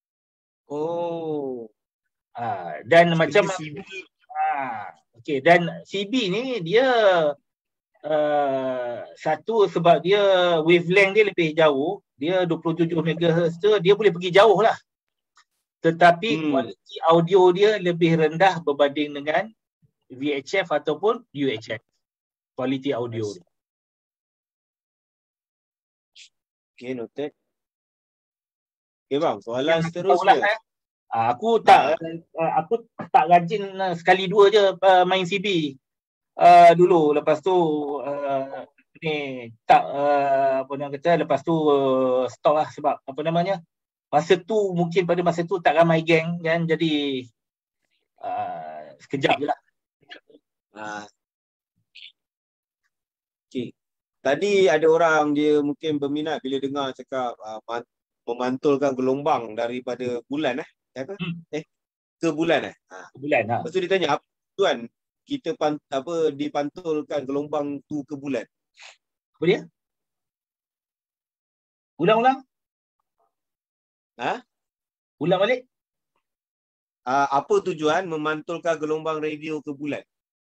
Oh. Uh, dan Jadi macam C B. Uh, okay, dan C B ni dia uh, satu sebab dia wavelength dia lebih jauh. Dia dua puluh tujuh megahertz tu dia boleh pergi jauh lah. Tetapi hmm. kualiti audio dia lebih rendah berbanding dengan V H F ataupun U H F. Kualiti audio. Okay, noted. Okay bang, soalan seterusnya. Lah, eh. Aku tak uh, aku tak rajin uh, sekali dua je uh, main C B. Uh, dulu lepas tu uh, ni tak uh, apa nak kata lepas tu uh, stop lah sebab apa namanya? Masa tu mungkin pada masa tu tak ramai geng kan, jadi uh, sekejap je lah. Uh, okay. Tadi ada orang dia mungkin berminat bila dengar cakap uh, memantulkan gelombang daripada bulan eh. Apa? Hmm. Eh ke bulan eh? Ha. Ke bulan ha. Lepas tu dia tanya apa tuan kita pant, apa dipantulkan gelombang tu ke bulan? Apa dia? Ulang-ulang. Ha? Ulang balik. Uh, apa tujuan memantulkan gelombang radio ke bulan?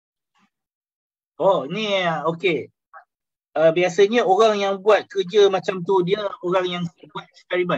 Oh, ni okey. Uh, biasanya orang yang buat kerja macam tu dia orang yang buat eksperimen.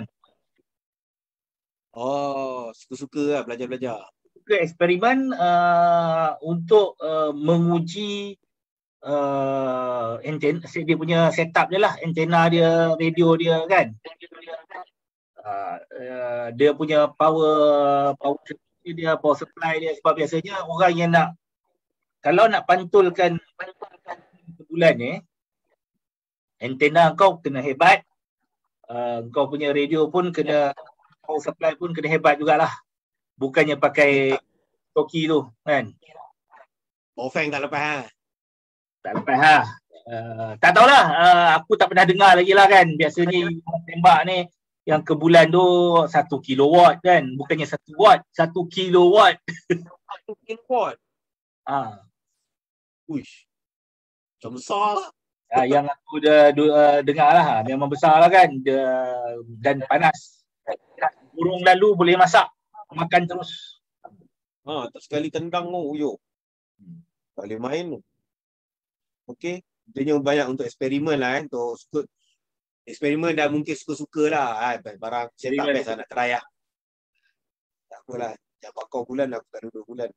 Oh, suka-suka lah belajar-belajar. Suka eksperimen uh, untuk uh, menguji uh, antena, dia punya setup dia lah, antena dia, radio dia kan. Uh, uh, dia punya power power dia, power supply dia. Sebab biasanya orang yang nak, kalau nak pantulkan pantulkan bulan ni, antena kau kena hebat, uh, kau punya radio pun kena, power supply pun kena hebat jugalah. Bukannya pakai toki tu kan. Ofeng tak lepas ha? Tak lepas ha. Uh, tak tahulah, uh, aku tak pernah dengar lagi lah kan. Biasanya tembak ni yang ke bulan tu satu kilowatt kan. Bukannya satu watt, satu kilowatt. Satu kilowatt? Ha. Uish. Macam besar lah. Uh, yang aku dah uh, dengar lah, memang besar lah kan. Uh, dan panas. Burung lalu boleh masak, makan terus. Ha, tak sekali tendang tu, uyo. Tak boleh main tu. Okey, dia banyak untuk eksperimen lah kan. Untuk suka, eksperimen dah mungkin suka-suka lah kan. Barang saya tak best lah nak try lah. Tak apalah, dapat kau bulan aku tak duduk bulan.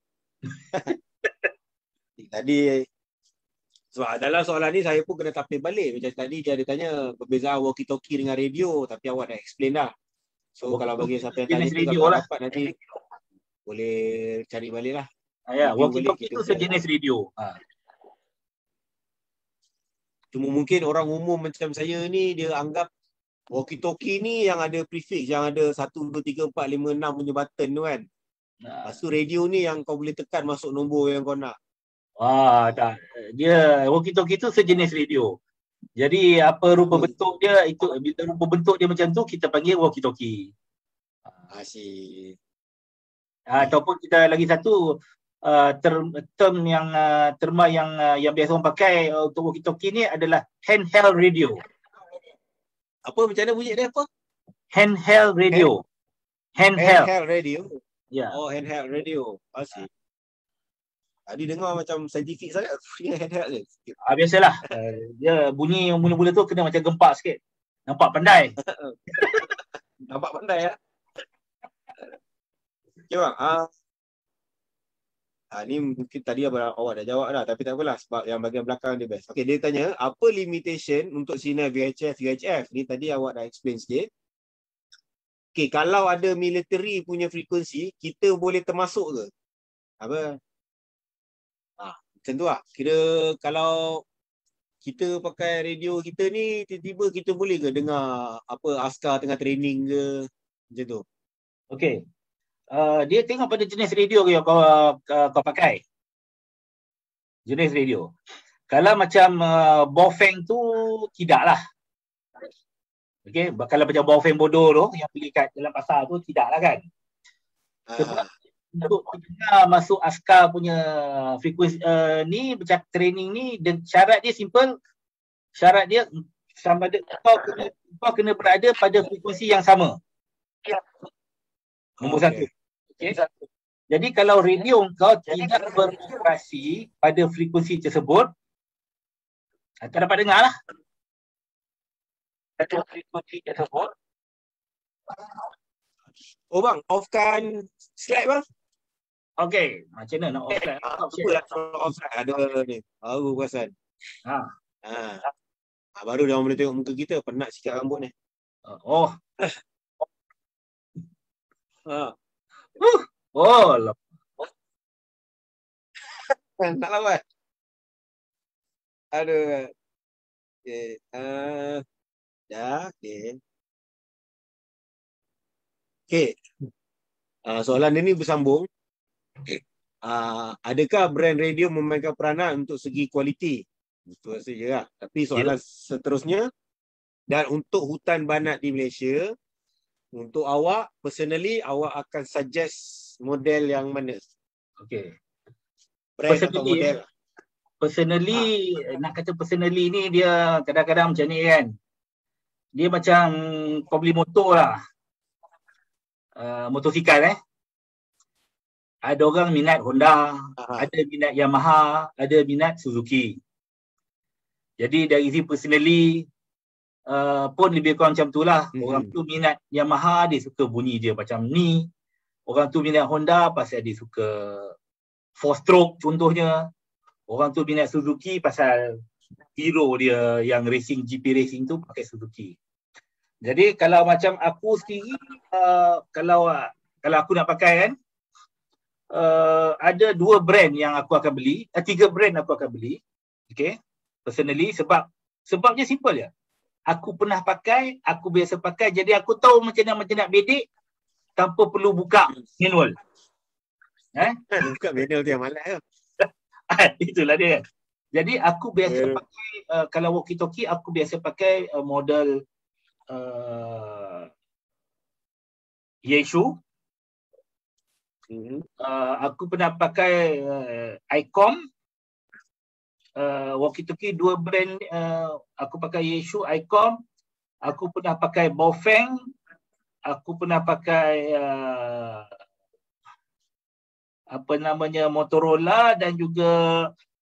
Tadi, sebab dalam soalan ni saya pun kena tapis balik. Macam tadi dia ada tanya perbezaan walkie-talkie dengan radio. Tapi awak dah explain dah. So oh, kalau bagi siapa yang tanya tu, kalau lah. dapat nanti boleh cari balik lah. Ha, ya, walkie-talkie tu sejenis radio. Ha. Cuma mungkin orang umum macam saya ni, dia anggap walkie-talkie ni yang ada prefix, yang ada satu, dua, tiga, empat, lima, enam punya button tu kan. Ha. Lepas tu radio ni yang kau boleh tekan masuk nombor yang kau nak. Ah, tak. Dia walkie-talkie tu sejenis radio. Jadi apa rupa bentuk dia, itu bila rupa bentuk dia macam tu kita panggil walkie-talkie. Asyik. Ah, ataupun kita lagi satu uh, term, term yang uh, terma yang uh, yang biasa orang pakai uh, untuk walkie-talkie ni adalah handheld radio. Apa macam mana bunyi dia apa? Handheld radio. Hand, handheld. handheld radio. Ya. Yeah. Oh, handheld radio. Asyik. Tadi dengar macam saintifik sangat punya handheld je. Ah, biasalah. Uh, dia bunyi mula-mula tu kena macam gempak sikit. Nampak pandai. Nampak pandai ya. Okay bang. Ah, ah, ni mungkin tadi awak dah jawab dah. Tapi tak apalah sebab yang bahagian belakang dia best. Okay, dia tanya apa limitation untuk sinar V H F, U H F. Ni tadi awak dah explain sikit. Okay, kalau ada military punya frekuensi, kita boleh termasuk ke? Apa? Ha, macam tu lah. Kira kalau kita pakai radio kita ni, tiba-tiba kita boleh ke dengar apa askar tengah training ke? Macam tu. Okey. Uh, dia tengok pada jenis radio yang kau, uh, kau pakai. Jenis radio. Kalau macam uh, Baofeng tu, tidaklah. Okey, kalau macam Baofeng bodoh tu, yang beli kat dalam pasar tu, tidaklah kan. Sebab untuk kita masuk askar punya frekuensi uh, ni, macam training ni, dan syarat dia simple. Syarat dia, sama ada, kau kena, kau kena berada pada frekuensi yang sama. Nombor satu. Okay. Jadi kalau radio kau tidak beroperasi pada frekuensi tersebut, tak dapat dengar lah. Pada frekuensi tersebut. Oh bang, offkan slide bang. Okay, macam mana nak off slide? Ah, apalah off slide ada ni. Baru perasan. Ha. Ha. Ha, baru dia orang boleh tengok muka kita, penat sikit rambut ni. Oh. Ha. Uh. Oh, lah. Tak lawan. Aduh. Okey. Uh, dah, okey. Okey. Uh, soalan dia ni bersambung. Uh, adakah brand radio memainkan peranan untuk segi kualiti? Itu saja lah. Tapi soalan yeah. seterusnya, dan untuk hutan banat di Malaysia, untuk awak, personally, awak akan suggest model yang mana? Okey. Brand atau model? Personally, ha. nak kata personally ni dia kadang-kadang macam ni kan. Dia macam kau beli motor lah. Uh, motosikal eh. Ada orang minat Honda, ha. ada minat Yamaha, ada minat Suzuki. Jadi dari sini personally, uh, pun lebih kurang macam tu lah. Hmm. Orang tu minat Yamaha, dia suka bunyi dia macam ni. Orang tu minat Honda pasal dia suka four stroke contohnya. Orang tu minat Suzuki pasal hero dia yang racing, G P racing tu pakai Suzuki. Jadi kalau macam aku sendiri, uh, kalau kalau aku nak pakai kan, uh, ada dua brand yang aku akan beli, uh, tiga brand aku akan beli. Okay, personally sebab sebabnya simple je. Aku pernah pakai, aku biasa pakai, jadi aku tahu macam mana macam nak bedek tanpa perlu buka manual. Eh? Buka manual tu yang malas ke? Itulah dia. Jadi aku biasa yeah. pakai, uh, kalau walkie-talkie, aku biasa pakai uh, model uh, Yaesu. Mm-hmm. Uh, aku pernah pakai uh, ICOM. Uh, walkie-talkie dua brand, uh, aku pakai Yaesu, ICOM. Aku pernah pakai Baofeng. Aku pernah pakai uh, apa namanya Motorola dan juga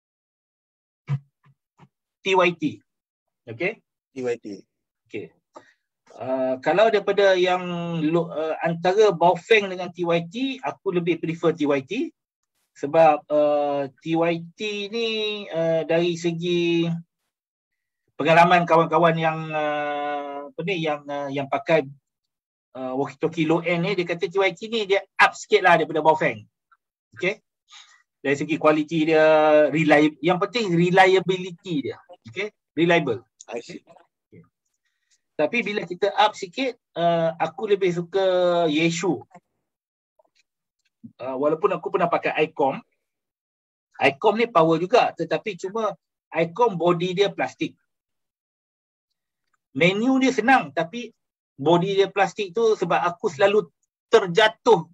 T Y T. Okey? T Y T. Okey. Uh, kalau daripada yang uh, antara Baofeng dengan T Y T, aku lebih prefer T Y T sebab uh, T Y T ni uh, dari segi pengalaman kawan-kawan yang uh, apa ni yang uh, yang pakai Uh, walkie-talkie low end ni, dia kata T Y T ni dia up sikit lah daripada Baofeng. Okay. Dari segi kualiti dia, reliable, yang penting reliability dia. Okay. Reliable. Okay. Tapi bila kita up sikit, uh, aku lebih suka Yaesu. Uh, walaupun aku pernah pakai ICOM. ICOM ni power juga, tetapi cuma ICOM body dia plastik. Menu dia senang, tapi body dia plastik tu sebab aku selalu terjatuh.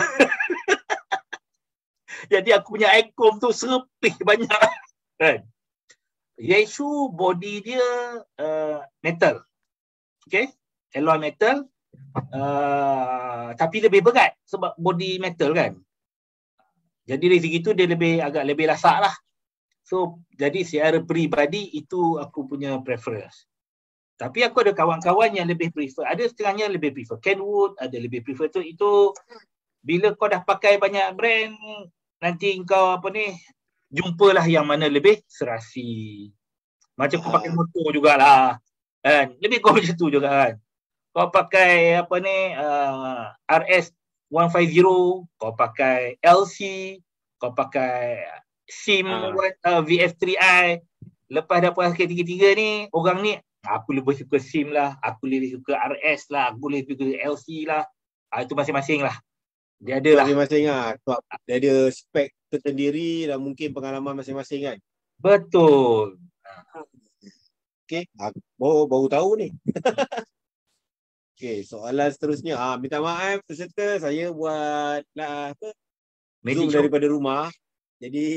Jadi aku punya ICOM tu serpih banyak. Kan? Yaesu body dia uh, metal. Okay? Alloy metal. Uh, tapi lebih berat sebab body metal kan. Jadi dari segi tu dia lebih agak lebih lasak lah. So jadi secara peribadi itu aku punya preference. Tapi aku ada kawan-kawan yang lebih prefer. Ada setengahnya lebih prefer Kenwood, ada lebih prefer tu. Itu bila kau dah pakai banyak brand, nanti kau apa ni, jumpalah yang mana lebih serasi. Macam kau pakai motor jugalah. Kan? Lebih kau macam tu juga kan. kau pakai apa ni uh, R S seratus lima puluh, kau pakai L C, kau pakai SIM Ah. uh, V F three I. Lepas dah puas tiga-tiga ni, orang ni aku lebih suka SIM lah, aku lebih suka R S lah, aku lebih suka L C lah. Ah, itu masing-masing lah. Dia ada lah. Masing-masing lah. Sebab dia ada spek tersendiri dan mungkin pengalaman masing-masing kan. Betul. Okey, aku baru, baru tahu ni. Okey, soalan seterusnya. Ah, minta maaf peserta, saya buat lah apa? Zoom Magic daripada rumah. Jadi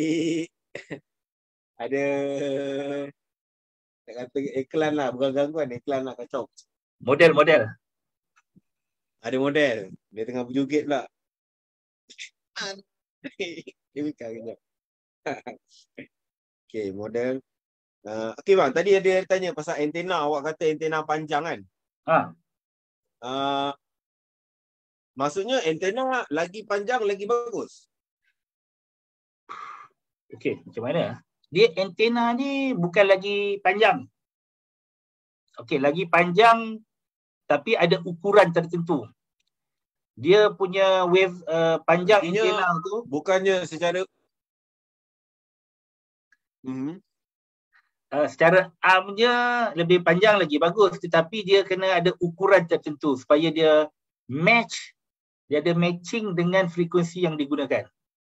ada nak kata iklan lah, bukan gangguan, iklan lah kacau. model-model. Ada model, dia tengah berjoget pula. Dia bukan kejap. Okey, model. Uh, Okey bang, tadi ada yang tanya pasal antena, awak kata antena panjang kan? Ha. Uh, maksudnya antena lagi panjang lagi bagus. Okey, macam mana? Dia antena ni bukan lagi panjang. Okey, lagi panjang tapi ada ukuran tertentu. Dia punya wave uh, panjang Artinya, antena tu bukannya secara mm-hmm. uh, secara armnya lebih panjang lagi bagus, tetapi dia kena ada ukuran tertentu supaya dia match, dia ada matching dengan frekuensi yang digunakan.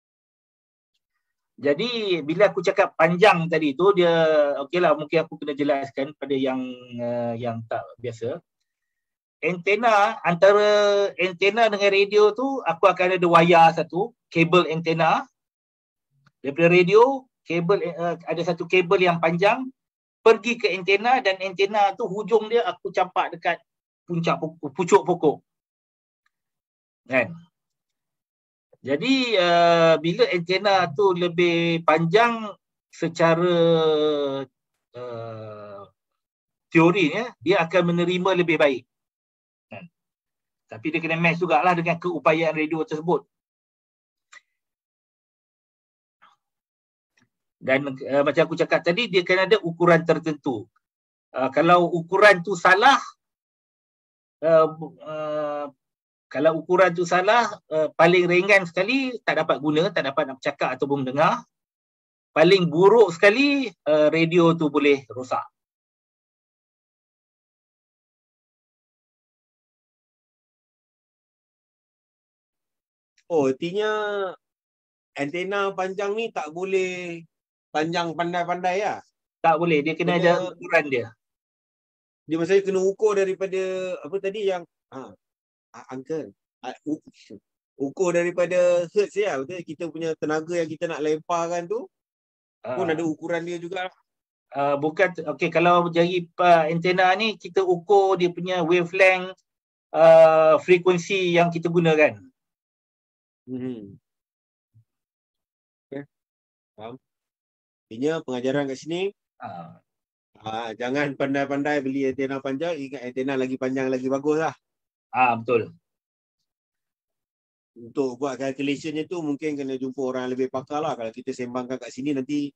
Jadi bila aku cakap panjang tadi tu, dia okeylah, mungkin aku kena jelaskan pada yang uh, yang tak biasa. Antena, antara antena dengan radio tu, aku akan ada wayar satu, kabel antena. Daripada radio, kabel uh, ada satu kabel yang panjang pergi ke antena, dan antena tu hujung dia aku campak dekat puncak pokok, pucuk pokok. Kan? Jadi uh, bila antena tu lebih panjang secara uh, teorinya, dia akan menerima lebih baik. Kan? Tapi dia kena match jugalah dengan keupayaan radio tersebut. Dan uh, macam aku cakap tadi, dia kena ada ukuran tertentu. Uh, kalau ukuran tu salah, uh, uh, kalau ukuran tu salah, uh, paling ringan sekali tak dapat guna, tak dapat nak bercakap ataupun mendengar. Paling buruk sekali, uh, radio tu boleh rosak. Oh, artinya antena panjang ni tak boleh panjang pandai-pandai lah. Tak boleh, dia kena, kena ada ukuran dia. Dia maksudnya kena ukur daripada apa tadi yang ha, uncle. Uh, ukur daripada hertz ya, betul? Kita punya tenaga yang kita nak lemparkan tu uh, pun ada ukuran dia juga. Uh, bukan, okey, kalau jadi uh, antena ni kita ukur dia punya wavelength, uh, frekuensi yang kita gunakan. Hmm. Okay. Faham. Artinya pengajaran kat sini uh. Uh, jangan pandai-pandai beli antena panjang, ingat antena lagi panjang lagi bagus lah. Ah, betul. Untuk buat calculationnya tu mungkin kena jumpa orang lebih pakar lah. Kalau kita sembangkan kat sini nanti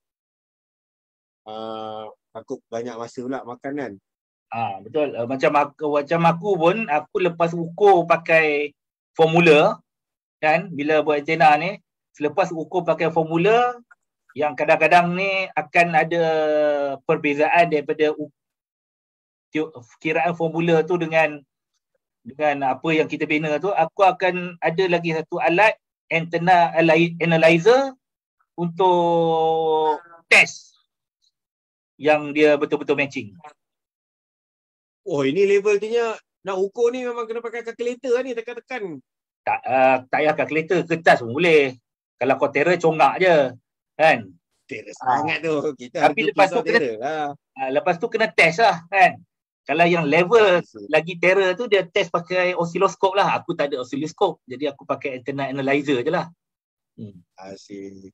uh, takut banyak masa pula makan kan. Ah, betul. Uh, macam aku macam aku pun, aku lepas ukur pakai formula kan, bila buat antena ni, selepas ukur pakai formula, yang kadang-kadang ni akan ada perbezaan daripada kiraan formula tu dengan dengan apa yang kita bina tu. Aku akan ada lagi satu alat, antena analyzer, untuk test yang dia betul-betul matching. Oh, ini level dia nak ukur ni memang kena pakai kalkulator ni, tekan-tekan. Tak, uh, tak payah kalkulator, kertas pun boleh. Kalau kau terror, congak je. Kan? Terror sangat tu. Kita tapi lepas tu kena, lah. uh, lepas tu kena test lah. Kan? Kalau yang level Asyik. lagi terror tu, dia test pakai osiloskop lah. Aku tak ada osiloskop. Jadi aku pakai antena analyzer je lah. Hmm. Asyik.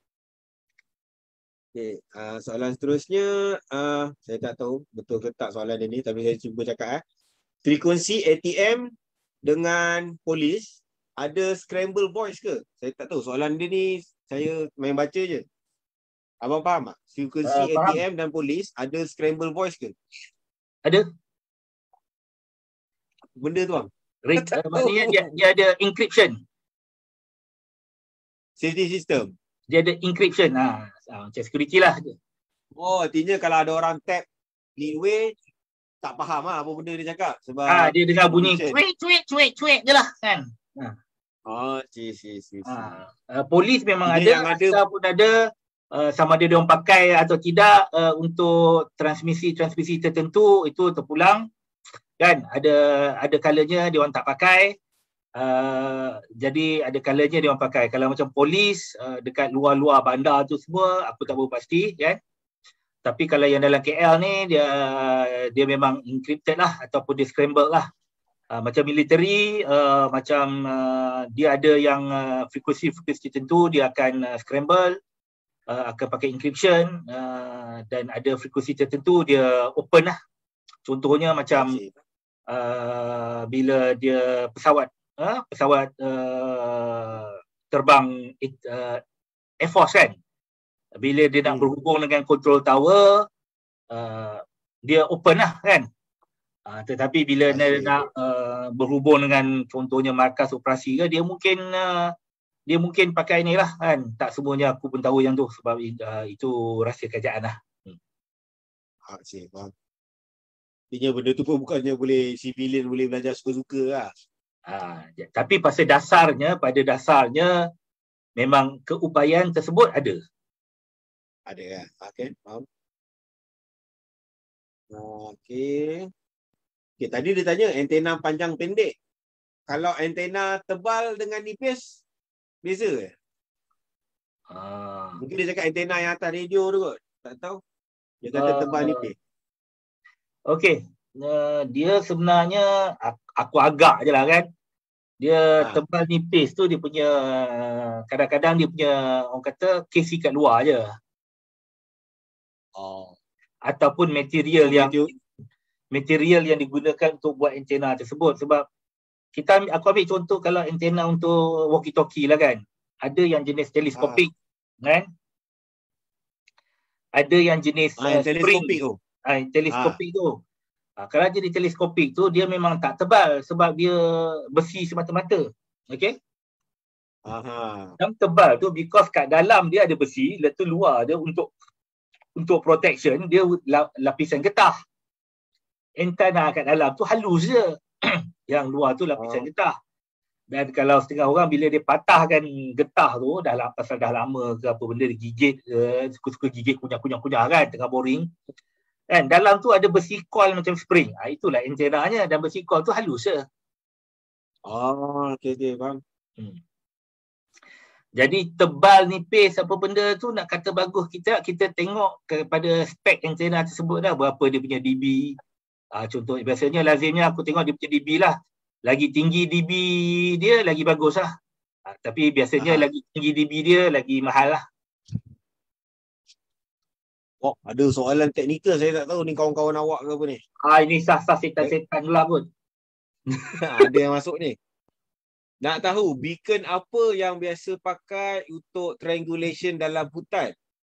Okay. Uh, soalan seterusnya, uh, saya tak tahu betul ke tak soalan ini, tapi saya cuba cakap. Eh. Frekuensi A T M dengan polis ada scramble voice ke? Saya tak tahu. Soalan dia ni saya main baca je. Abang faham tak? Frekuensi uh, A T M dan polis ada scramble voice ke? Ada. benda tu bang? Rig, uh, maknanya dia, dia ada encryption. Safety system. Dia ada encryption. Ha, macam security lah. Oh, artinya kalau ada orang tap leadway, tak faham lah apa benda dia cakap. Sebab Ah, dia dengar bunyi cuik, cuik, cuik, cuik je lah kan. Ha. Oh, si, si, si. Ha. Uh, polis memang Ini ada, yang ada pun ada. Uh, sama ada dia orang pakai atau tidak uh, untuk transmisi-transmisi tertentu itu terpulang kan. Ada ada kalanya dia orang tak pakai. Uh, jadi ada kalanya dia orang pakai. Kalau macam polis uh, dekat luar-luar bandar tu semua aku tak berapa pasti kan. Tapi kalau yang dalam K L ni dia dia memang encrypted lah ataupun dia scrambled lah. Uh, macam military uh, macam uh, dia ada yang uh, frekuensi-frekuensi tertentu dia akan uh, scramble. Uh, akan pakai encryption uh, dan ada frekuensi tertentu dia open lah. Contohnya macam uh, bila dia pesawat uh, pesawat uh, terbang uh, Air Force kan, bila dia nak berhubung dengan control tower uh, dia open lah kan. Uh, tetapi bila dia nak uh, berhubung dengan contohnya markas operasi ke, dia mungkin uh, dia mungkin pakai ni lah kan. Tak semuanya aku pun tahu yang tu sebab uh, itu rahsia kerajaan lah. Hmm. Ha, cik, faham. Artinya benda tu pun bukannya boleh civilian boleh belajar suka-suka lah. Ha, tapi pasal dasarnya, pada dasarnya memang keupayaan tersebut ada. Ada kan? Okay, faham. Okay. Okay, tadi dia tanya antena panjang pendek. Kalau antena tebal dengan nipis, beza ke? Ah. Mungkin dia cakap antena yang atas radio tu kot. Tak tahu. Dia kata uh, tebal nipis. Okey. Uh, dia sebenarnya, aku, aku agak je lah kan. Dia ha. tebal nipis tu dia punya, kadang-kadang dia punya, orang kata, kesi kat luar je. Oh. Ataupun material so, yang, video. material yang digunakan untuk buat antena tersebut. Sebab kita aku ambil contoh kalau antena untuk walkie-talkie lah kan. Ada yang jenis teleskopik ha. kan. Ada yang jenis ha, uh, teleskopik tu. Ah, teleskopik ha. tu. Ha, kalau jadi teleskopik tu dia memang tak tebal sebab dia besi semata-mata. Okey? Aha. Yang tebal tu because kat dalam dia ada besi, lepas tu luar dia untuk untuk protection dia lapisan getah. Antena kat dalam tu halus je. Yang luar tu lapisan oh. getah. Dan kalau setengah orang bila dia patahkan getah tu, dah lah, pasal dah lama ke apa benda dia gigit, uh, suka-suka gigit kunyah-kunyah-kunyah kan, tengah boring. Kan, dalam tu ada besi coil macam spring. Ha, itulah antenanya dan besi coil tu halus je. Oh, okey okey, faham. Hmm. Jadi tebal nipis apa benda tu nak kata bagus kita, kita tengok kepada spek antena tersebut dah, berapa dia punya D B. Ha, contoh biasanya lazimnya aku tengok dia punya D B lah. Lagi tinggi D B dia lagi bagus lah. Ha, tapi biasanya Aha. lagi tinggi D B dia lagi mahal lah. Oh, ada soalan teknikal saya tak tahu ni kawan-kawan awak ke apa ni. Ah, ini sah-sah setan-setan pula pun. Ada yang masuk ni. Nak tahu beacon apa yang biasa pakai untuk triangulation dalam hutan?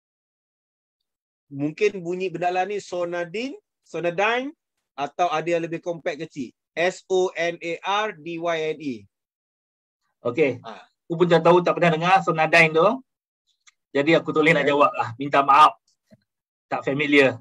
Mungkin bunyi bendalan ni sonadine, sonadine atau ada yang lebih compact kecil. S O N A R D Y N E. Okey. Ha. Aku pun tak tahu, tak pernah dengar sonadine tu. Jadi aku tak boleh nak jawab lah. Minta maaf. Tak familiar.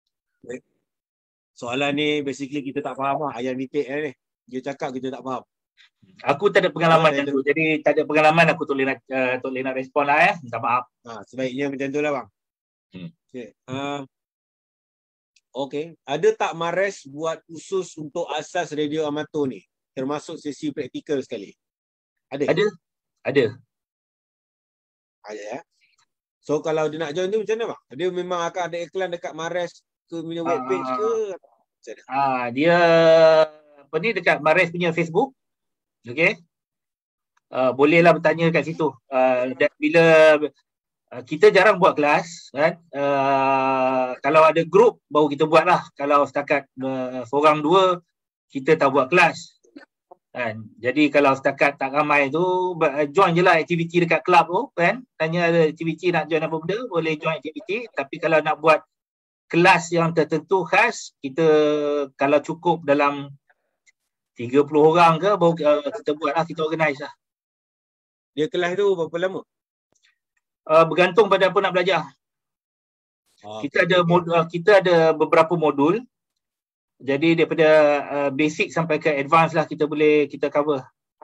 Soalan ni basically kita tak faham lah. Ayam nitik ni. Dia cakap kita tak faham. Aku tak ada pengalaman macam tu. Jadi tak ada pengalaman aku tak boleh nak, uh, tak boleh nak respon lah eh. Minta maaf. Ha, sebaiknya macam tu lah bang. Hmm. Okay. Uh, okay. Ada tak Mares buat khusus untuk asas radio amatur ni? Termasuk sesi praktikal sekali. Ada? Ada. Ada. Ada ya. So kalau dia nak join tu macam mana bang? Dia memang akan ada iklan dekat Mares ke punya webpage uh, ke? Macam mana? Ah, dia apa ni dekat Mares punya Facebook. Okey. Uh, bolehlah bertanya kat situ. Uh, dan bila uh, kita jarang buat kelas kan. Uh, kalau ada grup baru kita buatlah. Kalau setakat uh, seorang dua kita tak buat kelas. Kan? Jadi kalau setakat tak ramai tu join je lah aktiviti dekat kelab tu kan. Tanya ada aktiviti nak join apa benda, boleh join aktiviti. Tapi kalau nak buat kelas yang tertentu khas, kita kalau cukup dalam tiga puluh orang ke baru uh, kita buat lah, kita organize lah. Dia kelas tu berapa lama? Uh, bergantung pada apa nak belajar. Oh, kita okay, ada okay. Mod, uh, kita ada beberapa modul. Jadi daripada uh, basic sampai ke advance lah kita boleh kita cover.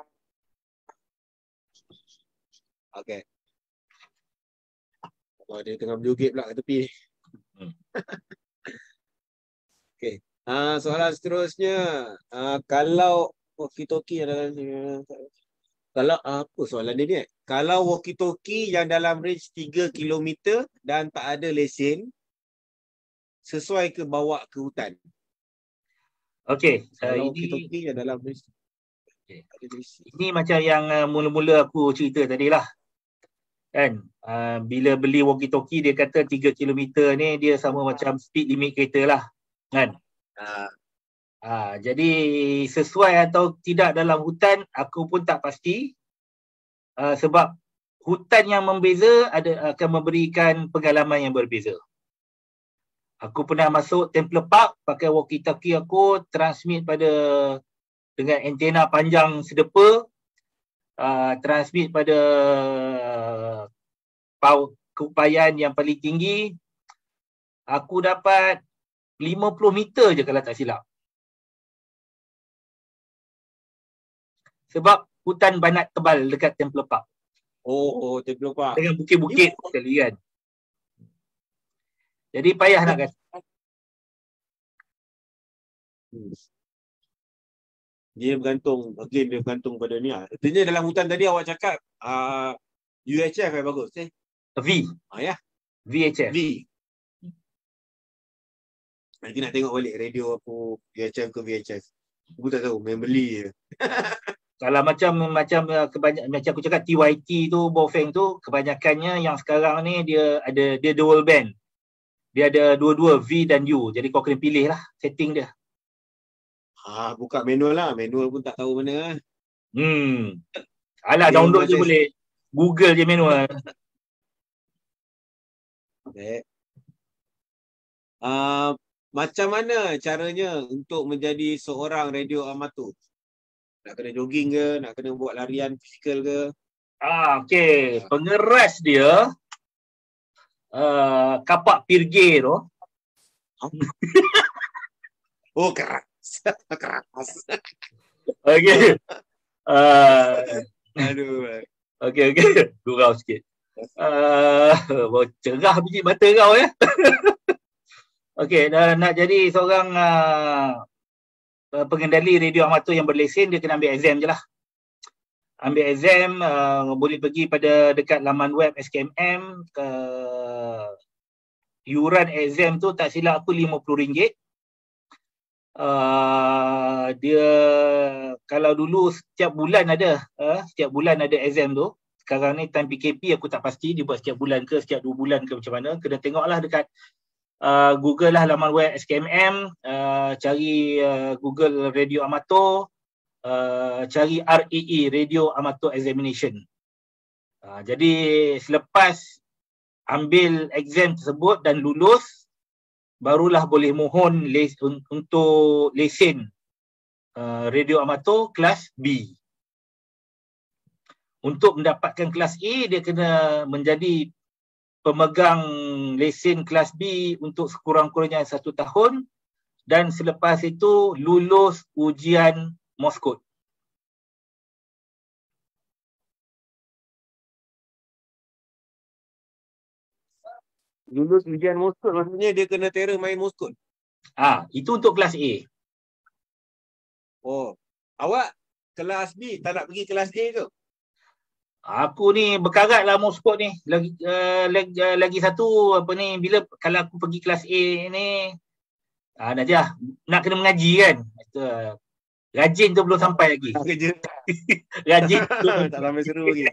Okay. Oh, dia tengah berjoget pula kat tepi. Hmm. Okay. Uh, soalan seterusnya, uh, kalau walkie-talkie yang dalam kalau uh, apa soalan dia ni? Kalau walkie-talkie yang dalam range tiga kilometer dan tak ada lesen, sesuai ke bawa ke hutan? Okey, kalau uh, walkie-talkie yang dalam range. Okay. Ini macam yang uh, mula-mula aku cerita tadi lah. Kan, uh, bila beli walkie-talkie dia kata tiga kilometer ni dia sama macam speed limit kereta lah. Kan? Uh. Uh, jadi sesuai atau tidak dalam hutan aku pun tak pasti. Uh, sebab hutan yang membeza ada akan memberikan pengalaman yang berbeza. Aku pernah masuk Temple Park pakai walkie-talkie aku, transmit pada dengan antena panjang sedepa, uh, transmit pada uh, keupayaan yang paling tinggi. Aku dapat lima puluh meter je kalau tak silap. Sebab hutan banat tebal dekat Temple Park. Oh, oh Temple Park. Dengan bukit-bukit sekali kan. Jadi payah nak kasi. Hmm. Dia bergantung, again dia bergantung pada ni lah. Artinya dalam hutan tadi awak cakap uh, U H F yang bagus eh? V. Ah, ya? V H F. V. Nanti nak tengok balik radio aku U H F ke V H F. Aku tak tahu, main beli je. Kalau macam macam kebanyakan macam aku cakap T Y T tu, Baofeng tu, kebanyakannya yang sekarang ni dia ada dia dual band. Dia ada dua-dua V dan U. Jadi kau kena pilih lah setting dia. Ah, buka manual lah. Manual pun tak tahu mana lah. Hmm. Alah, dia download je boleh. Google je manual. Okay. Uh, macam mana caranya untuk menjadi seorang radio amatur? Nak kena jogging ke? Nak kena buat larian fizikal ke? Ah, okay. Pengeras dia uh, kapak pirge tu. Oh, keras. Keras. Okay. Uh, Aduh. Okay, okay. Gurau sikit. Uh, cerah biji mata kau ya. Okay, dah nak jadi seorang uh, pengendali radio amatur yang berlesen, dia kena ambil exam je lah. Ambil exam, uh, boleh pergi pada dekat laman web S K M M. Uh, iuran exam tu tak silap aku lima puluh ringgit. Uh, dia kalau dulu setiap bulan ada uh, setiap bulan ada exam tu. Sekarang ni time P K P aku tak pasti dia buat setiap bulan ke setiap dua bulan ke macam mana. Kena tengoklah dekat uh, Google lah laman web S K M M, uh, cari uh, Google Radio Amatur, uh, cari R A E Radio Amatur Examination. Uh, jadi selepas ambil exam tersebut dan lulus, barulah boleh mohon les, un, untuk lesen uh, radio amatur kelas B. Untuk mendapatkan kelas A, dia kena menjadi pemegang lesen kelas B untuk sekurang-kurangnya satu tahun dan selepas itu lulus ujian Morse code. Lulus ujian Morse code maksudnya dia kena terror main Morse code. Ah, itu untuk kelas A. Oh, awak kelas B tak nak pergi kelas A ke? Aku ni berkarat lah Morse code ni. Lagi uh, lagi, uh, lagi satu apa ni, bila kalau aku pergi kelas A ni, ah dah je nak kena mengaji kan. Uh, rajin tu belum sampai lagi. Kerja. Rajin tu tak sampai seru lagi.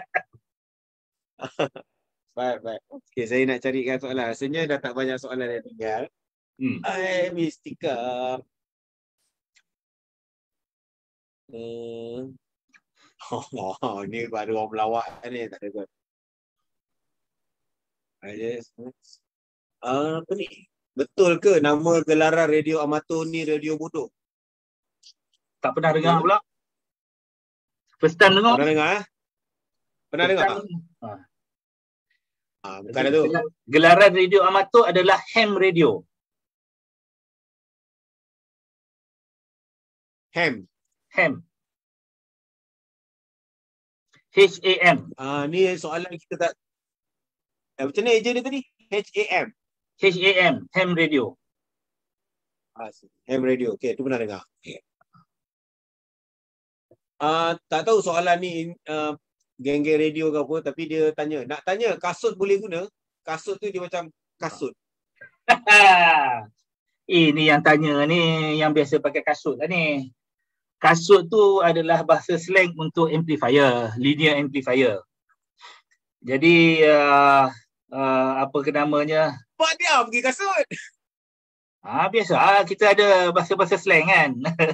Baik, baik. Okey, saya nak carikan soalan. Rasanya dah tak banyak soalan yang tinggal. Hmm. Hai, Mistika. Hmm. Oh, ni baru orang melawak ni. Tak ada kot. Uh, apa ni? Betul ke nama gelaran radio amatur ni radio bodoh? Tak pernah okay. dengar pula. First time dengar. Pernah dengar? Pernah dengar? Ha. Ha, bukan ada tu. Gelaran radio amatur adalah ham radio. Ham. Ham. H A M. Ah, ni soalan kita tak. Eh, macam mana eja dia tadi? H A M. H A M. Ham radio. Ah, ham radio. Okey, tu pernah dengar. Okay. Ah, tak tahu soalan ni uh, geng-geng radio ke apa, tapi dia tanya. Nak tanya kasut boleh guna? Kasut tu dia macam kasut. Ini yang tanya ni, yang biasa pakai kasut lah ni. Kasut tu adalah bahasa slang untuk amplifier, linear amplifier. Jadi uh, uh, apa ke namanya? Pak dia pergi kasut. Ah, biasa kita ada bahasa-bahasa slang kan.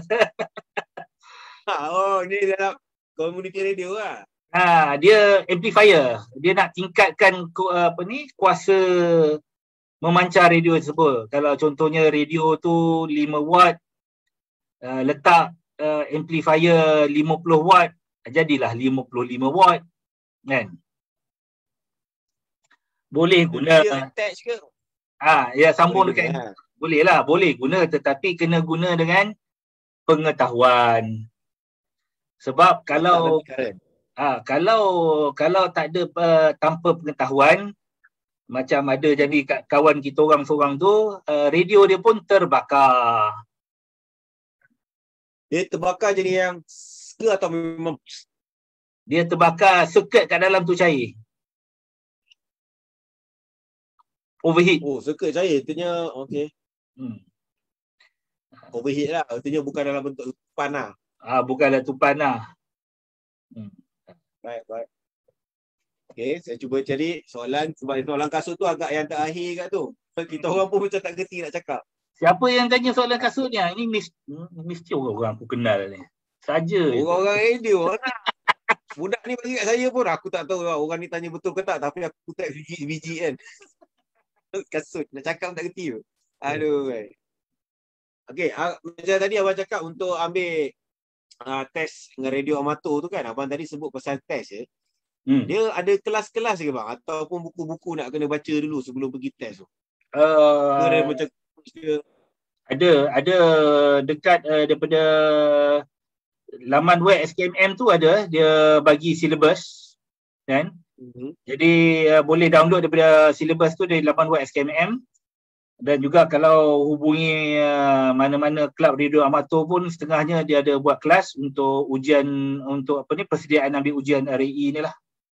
Ha, oh, ni dalam community radio lah. Ha, dia amplifier. Dia nak tingkatkan apa ni, kuasa memancar radio tersebut. Kalau contohnya radio tu lima watt, uh, letak uh, amplifier lima puluh watt, jadilah lima puluh lima watt kan. Boleh guna. Dia attach ke? Ah, ya sambung boleh dekat. guna. Boleh lah, boleh guna, tetapi kena guna dengan pengetahuan. Sebab kalau ah kalau kalau tak ada uh, tanpa pengetahuan, macam ada jadi kat kawan kita orang seorang tu, uh, radio dia pun terbakar. Dia terbakar jadi yang ke atau memang dia terbakar, circuit kat dalam tu cair. Overheat. Oh, circuit cair, artinya okey. Hmm. Overheat lah, artinya bukan dalam bentuk tupan lah. Ah, bukanlah tupan lah. Hmm. Baik, baik. Okey, saya cuba cari soalan, sebab soalan kasut tu agak yang terakhir kat tu. Kita orang pun macam tak gerti nak cakap. Siapa yang tanya soalan kasut ni? Ini mis, mesti orang aku kenal ni. Saja. Orang-orang radio lah. Budak ni bagi kat saya pun aku tak tahu lah orang ni tanya betul ke tak, tapi aku tak biji-biji kan. Kasut, nak cakap tak gerti tu. Aduh. Okey, macam tadi abang cakap untuk ambil uh, test dengan radio amatur tu kan, abang tadi sebut pasal test je. Hmm. Dia ada kelas-kelas ke bang? Ataupun buku-buku nak kena baca dulu sebelum pergi test tu? Uh, ada macam ada, ada dekat uh, daripada laman web S K M M tu ada, dia bagi silibus kan. Mm-hmm. Jadi uh, boleh download daripada silibus tu dari laman web S K M M. Dan juga kalau hubungi uh, mana-mana kelab radio amatur pun setengahnya dia ada buat kelas untuk ujian, untuk apa ni, persediaan ambil ujian R A E ni lah.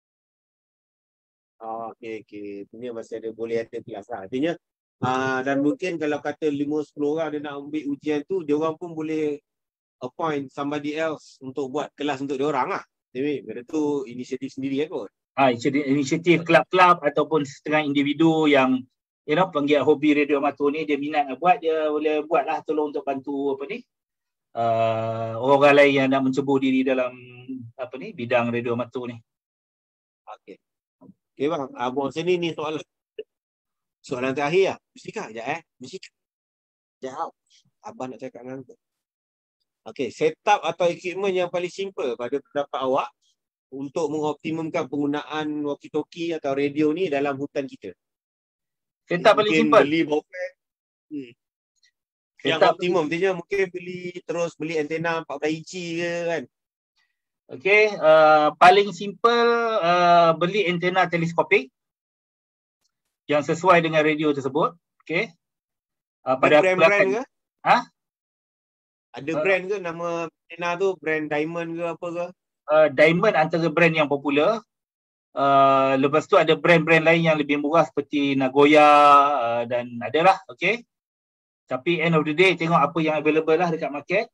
Oh, okey, okey. Ini masih ada, boleh ada kelas lah. Artinya uh, dan mungkin kalau kata lima sepuluh orang dia nak ambil ujian tu, dia orang pun boleh appoint somebody else untuk buat kelas untuk dia orang lah. Jadi benda tu inisiatif sendiri kan kot. Ah, inisiatif kelab-kelab ataupun setengah individu yang you know, penggiat hobi radio amatur ni, dia minat nak buat, dia boleh buat lah, tolong untuk bantu apa ni, uh, orang lain yang nak mencebur diri dalam apa ni, bidang radio amatur ni. Okey. Okey bang, abang sini ni soalan soalan terakhir lah. Musika sekejap eh. Musika. Sekejap. Abang nak cakap dengan tu. Okey, setup atau equipment yang paling simple pada pendapat awak untuk mengoptimumkan penggunaan walkie-talkie atau radio ni dalam hutan kita? Setup paling simple. Beli bopek. Hmm. Yang Setup optimum dia mungkin beli terus beli antena empat belas inci ke kan. Okey, uh, paling simple uh, beli antena teleskopik yang sesuai dengan radio tersebut. Okey. Uh, pada brand-brand ke? Ha? Ada uh, brand ke nama antena tu, brand Diamond ke apa ke? Uh, Diamond antara brand yang popular. Uh, lepas tu ada brand-brand lain yang lebih murah seperti Nagoya uh, dan adalah, okey. Tapi end of the day tengok apa yang available lah dekat market.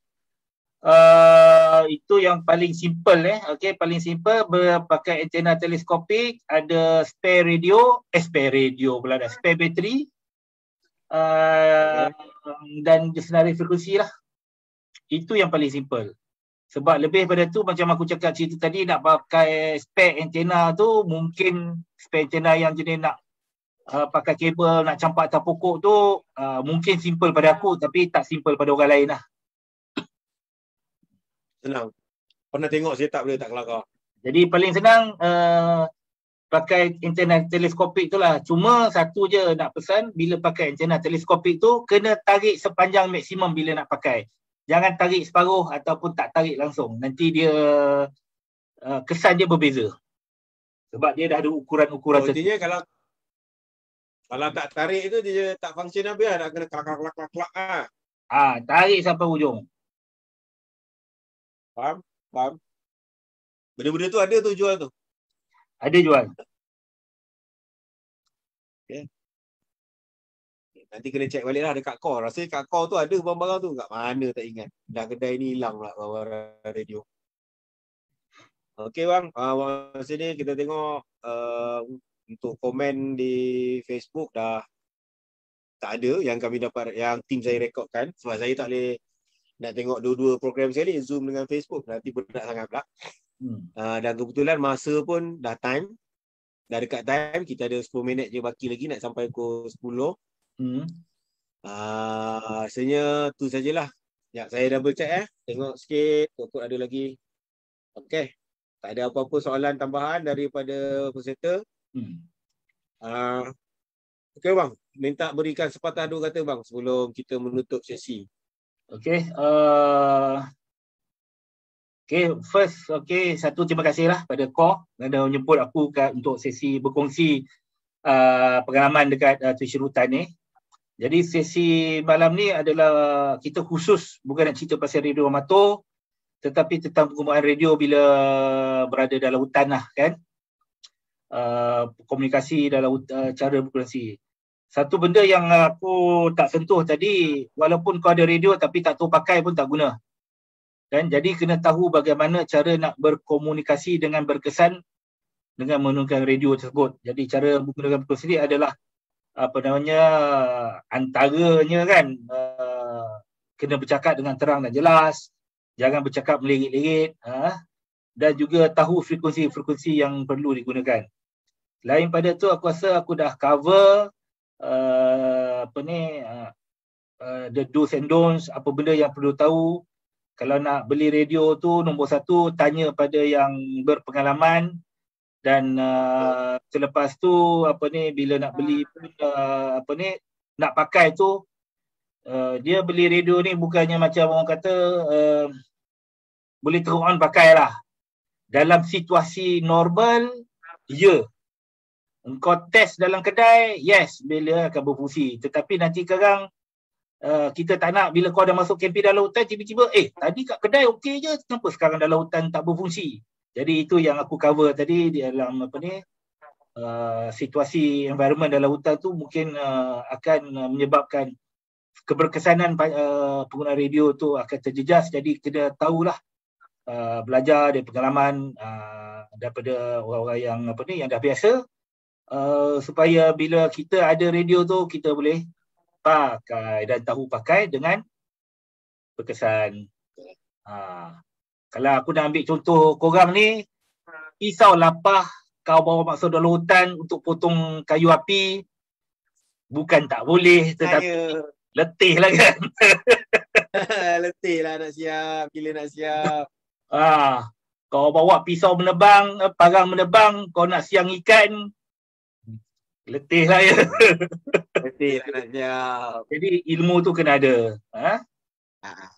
Uh, itu yang paling simple eh. Okey, paling simple berpakai antena teleskopik, ada spare radio, eh, spare radio pula dah, spare bateri. Uh, okay. Dan senarai frekuensi lah. Itu yang paling simple. Sebab lebih pada tu macam aku cakap cerita tadi, nak pakai spare antena tu, mungkin spare antena yang jenis nak uh, pakai kabel, nak campak atas pokok tu, uh, mungkin simple pada aku tapi tak simple pada orang lain lah. Senang. Pernah tengok setup dia tak kelakar. Jadi paling senang uh, pakai antena teleskopik tu lah. Cuma satu je nak pesan, bila pakai antena teleskopik tu kena tarik sepanjang maksimum bila nak pakai. Jangan tarik separuh ataupun tak tarik langsung. Nanti dia uh, kesan dia berbeza. Sebab dia dah ada ukuran-ukuran oh, artinya kalau kalau tak tarik tu dia tak function habis, nak kena kelak-kelak-kelak-kelak ah. Ah, tarik sampai ujung. Faham? Faham? Benda-benda tu ada tu jual tu. Ada jual. Okay. Nanti kena check balik lah dekat core. Rasanya kat core tu ada barang-barang tu. Kat mana tak ingat. Dah kedai ni hilang lah barang-barang radio. Okey bang, uh, masa ni kita tengok uh, untuk komen di Facebook dah tak ada yang kami dapat, yang tim saya rekodkan. Sebab saya tak boleh nak tengok dua-dua program sekali, Zoom dengan Facebook. Nanti berat sangat pula. Hmm. Uh, dan kebetulan masa pun dah time. Dah dekat time, kita ada sepuluh minit je baki lagi nak sampai pukul sepuluh. Hmm. Uh, rasanya tu sajalah. Ya, saya double check eh. Tengok sikit, kok ada lagi. Okey. Tak ada apa-apa soalan tambahan daripada peserta. Hmm. Uh, Okey bang, minta berikan sepatah dua kata bang sebelum kita menutup sesi. Okey. Uh... Okay, first, okay, satu terima kasih lah pada Core kerana menjemput aku kat, untuk sesi berkongsi uh, pengalaman dekat uh, Tuition Rutan ni. Jadi sesi malam ni adalah kita khusus bukan nak cerita pasal radio amatur, tetapi tentang penggunaan radio bila berada dalam hutan lah kan. Uh, komunikasi dalam uh, cara berkomunikasi. Satu benda yang aku tak sentuh tadi, walaupun kau ada radio tapi tak tahu pakai pun tak guna. Dan jadi kena tahu bagaimana cara nak berkomunikasi dengan berkesan dengan menggunakan radio tersebut. Jadi cara menggunakan berkomunikasi adalah apa namanya, antaranya kan uh, kena bercakap dengan terang dan jelas, jangan bercakap melirit-lirit, uh, dan juga tahu frekuensi-frekuensi yang perlu digunakan. Lain pada tu aku rasa aku dah cover uh, apa ni uh, uh, the do's and don'ts, apa benda yang perlu tahu. Kalau nak beli radio tu, nombor satu, tanya pada yang berpengalaman. Dan uh, selepas tu, apa ni, bila nak beli pun, uh, apa ni, nak pakai tu, uh, dia beli radio ni bukannya macam orang kata, uh, boleh terus on pakai lah. Dalam situasi normal, ya. Engkau test dalam kedai, yes, bila akan berfungsi. Tetapi nanti sekarang, Uh, kita tak nak bila kau dah masuk kempi dalam hutan tiba-tiba eh tadi kat kedai okey je, kenapa sekarang dalam hutan tak berfungsi. Jadi itu yang aku cover tadi di dalam apa ni uh, situasi environment dalam hutan tu mungkin uh, akan uh, menyebabkan keberkesanan uh, pengguna radio tu akan terjejas. Jadi kena tahulah uh, belajar dari pengalaman uh, daripada orang-orang yang apa ni yang dah biasa uh, supaya bila kita ada radio tu kita boleh pakai dan tahu pakai dengan berkesan. Ha. Kalau aku nak ambil contoh korang ni, pisau lapah kau bawa masuk dalam hutan untuk potong kayu api, bukan tak boleh, tetapi Saya... letih lah kan. Letih lah nak siap, gila nak siap. Ha. Kau bawa pisau menebang, parang menebang, kau nak siang ikan, letih lah ya. Letih lah nak siap. Jadi ilmu tu kena ada. Ha? Ha.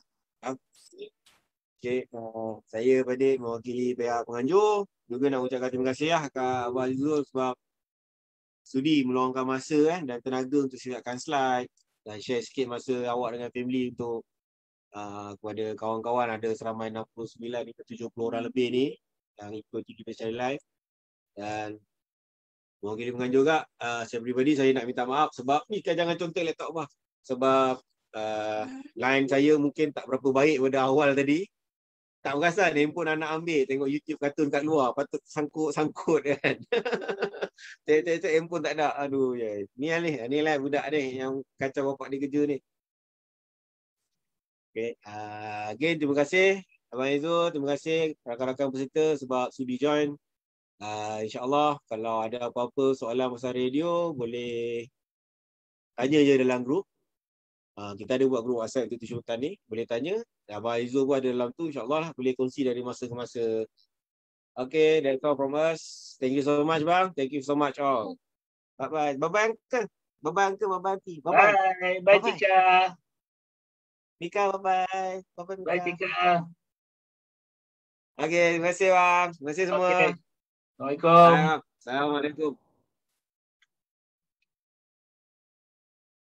Okay. Uh, saya Padik mewakili pihak penganjur juga nak ucapkan terima kasih lah kat Abang Azizul sebab sudi meluangkan masa eh, dan tenaga untuk siapkan slide dan share sikit masa awak dengan family untuk uh, kepada kawan-kawan. Ada seramai enam puluh sembilan hingga tujuh puluh orang lebih ni yang ikuti kita secara live. Dan mewakili penganjur juga, uh, saya peribadi saya nak minta maaf sebab ni kan jangan contoh laptop bah. Sebab uh, line saya mungkin tak berapa baik pada awal tadi. Tak perasan handphone anak ambil, tengok YouTube kartun kat luar, patut sangkut-sangkut kan. Tengok-tengok handphone tak ada. Aduh ya. Ni lah ni, ni lah budak ni yang kacau bapak dia kerja ni. Okay, uh, again terima kasih Abang Izul, terima kasih rakan-rakan peserta sebab sudi join. Uh, InsyaAllah kalau ada apa-apa soalan pasal radio boleh tanya je dalam grup. Uh, kita ada buat grup WhatsApp untuk Sultan ni. Boleh tanya. Abang Aizul pun ada dalam tu. InsyaAllah lah boleh kongsi dari masa ke masa. Okay, that's all from us. Thank you so much bang. Thank you so much all. Bye-bye. Bye-bye uncle. Bye-bye uncle. Bye-bye auntie. Bye-bye. Bye. Bye, Bye-bye. Tika. Mika, bye-bye. Bye-bye Mika. Bye, Tika. Okay, terima kasih bang. Terima kasih semua. Okay. Assalamualaikum. Assalamualaikum.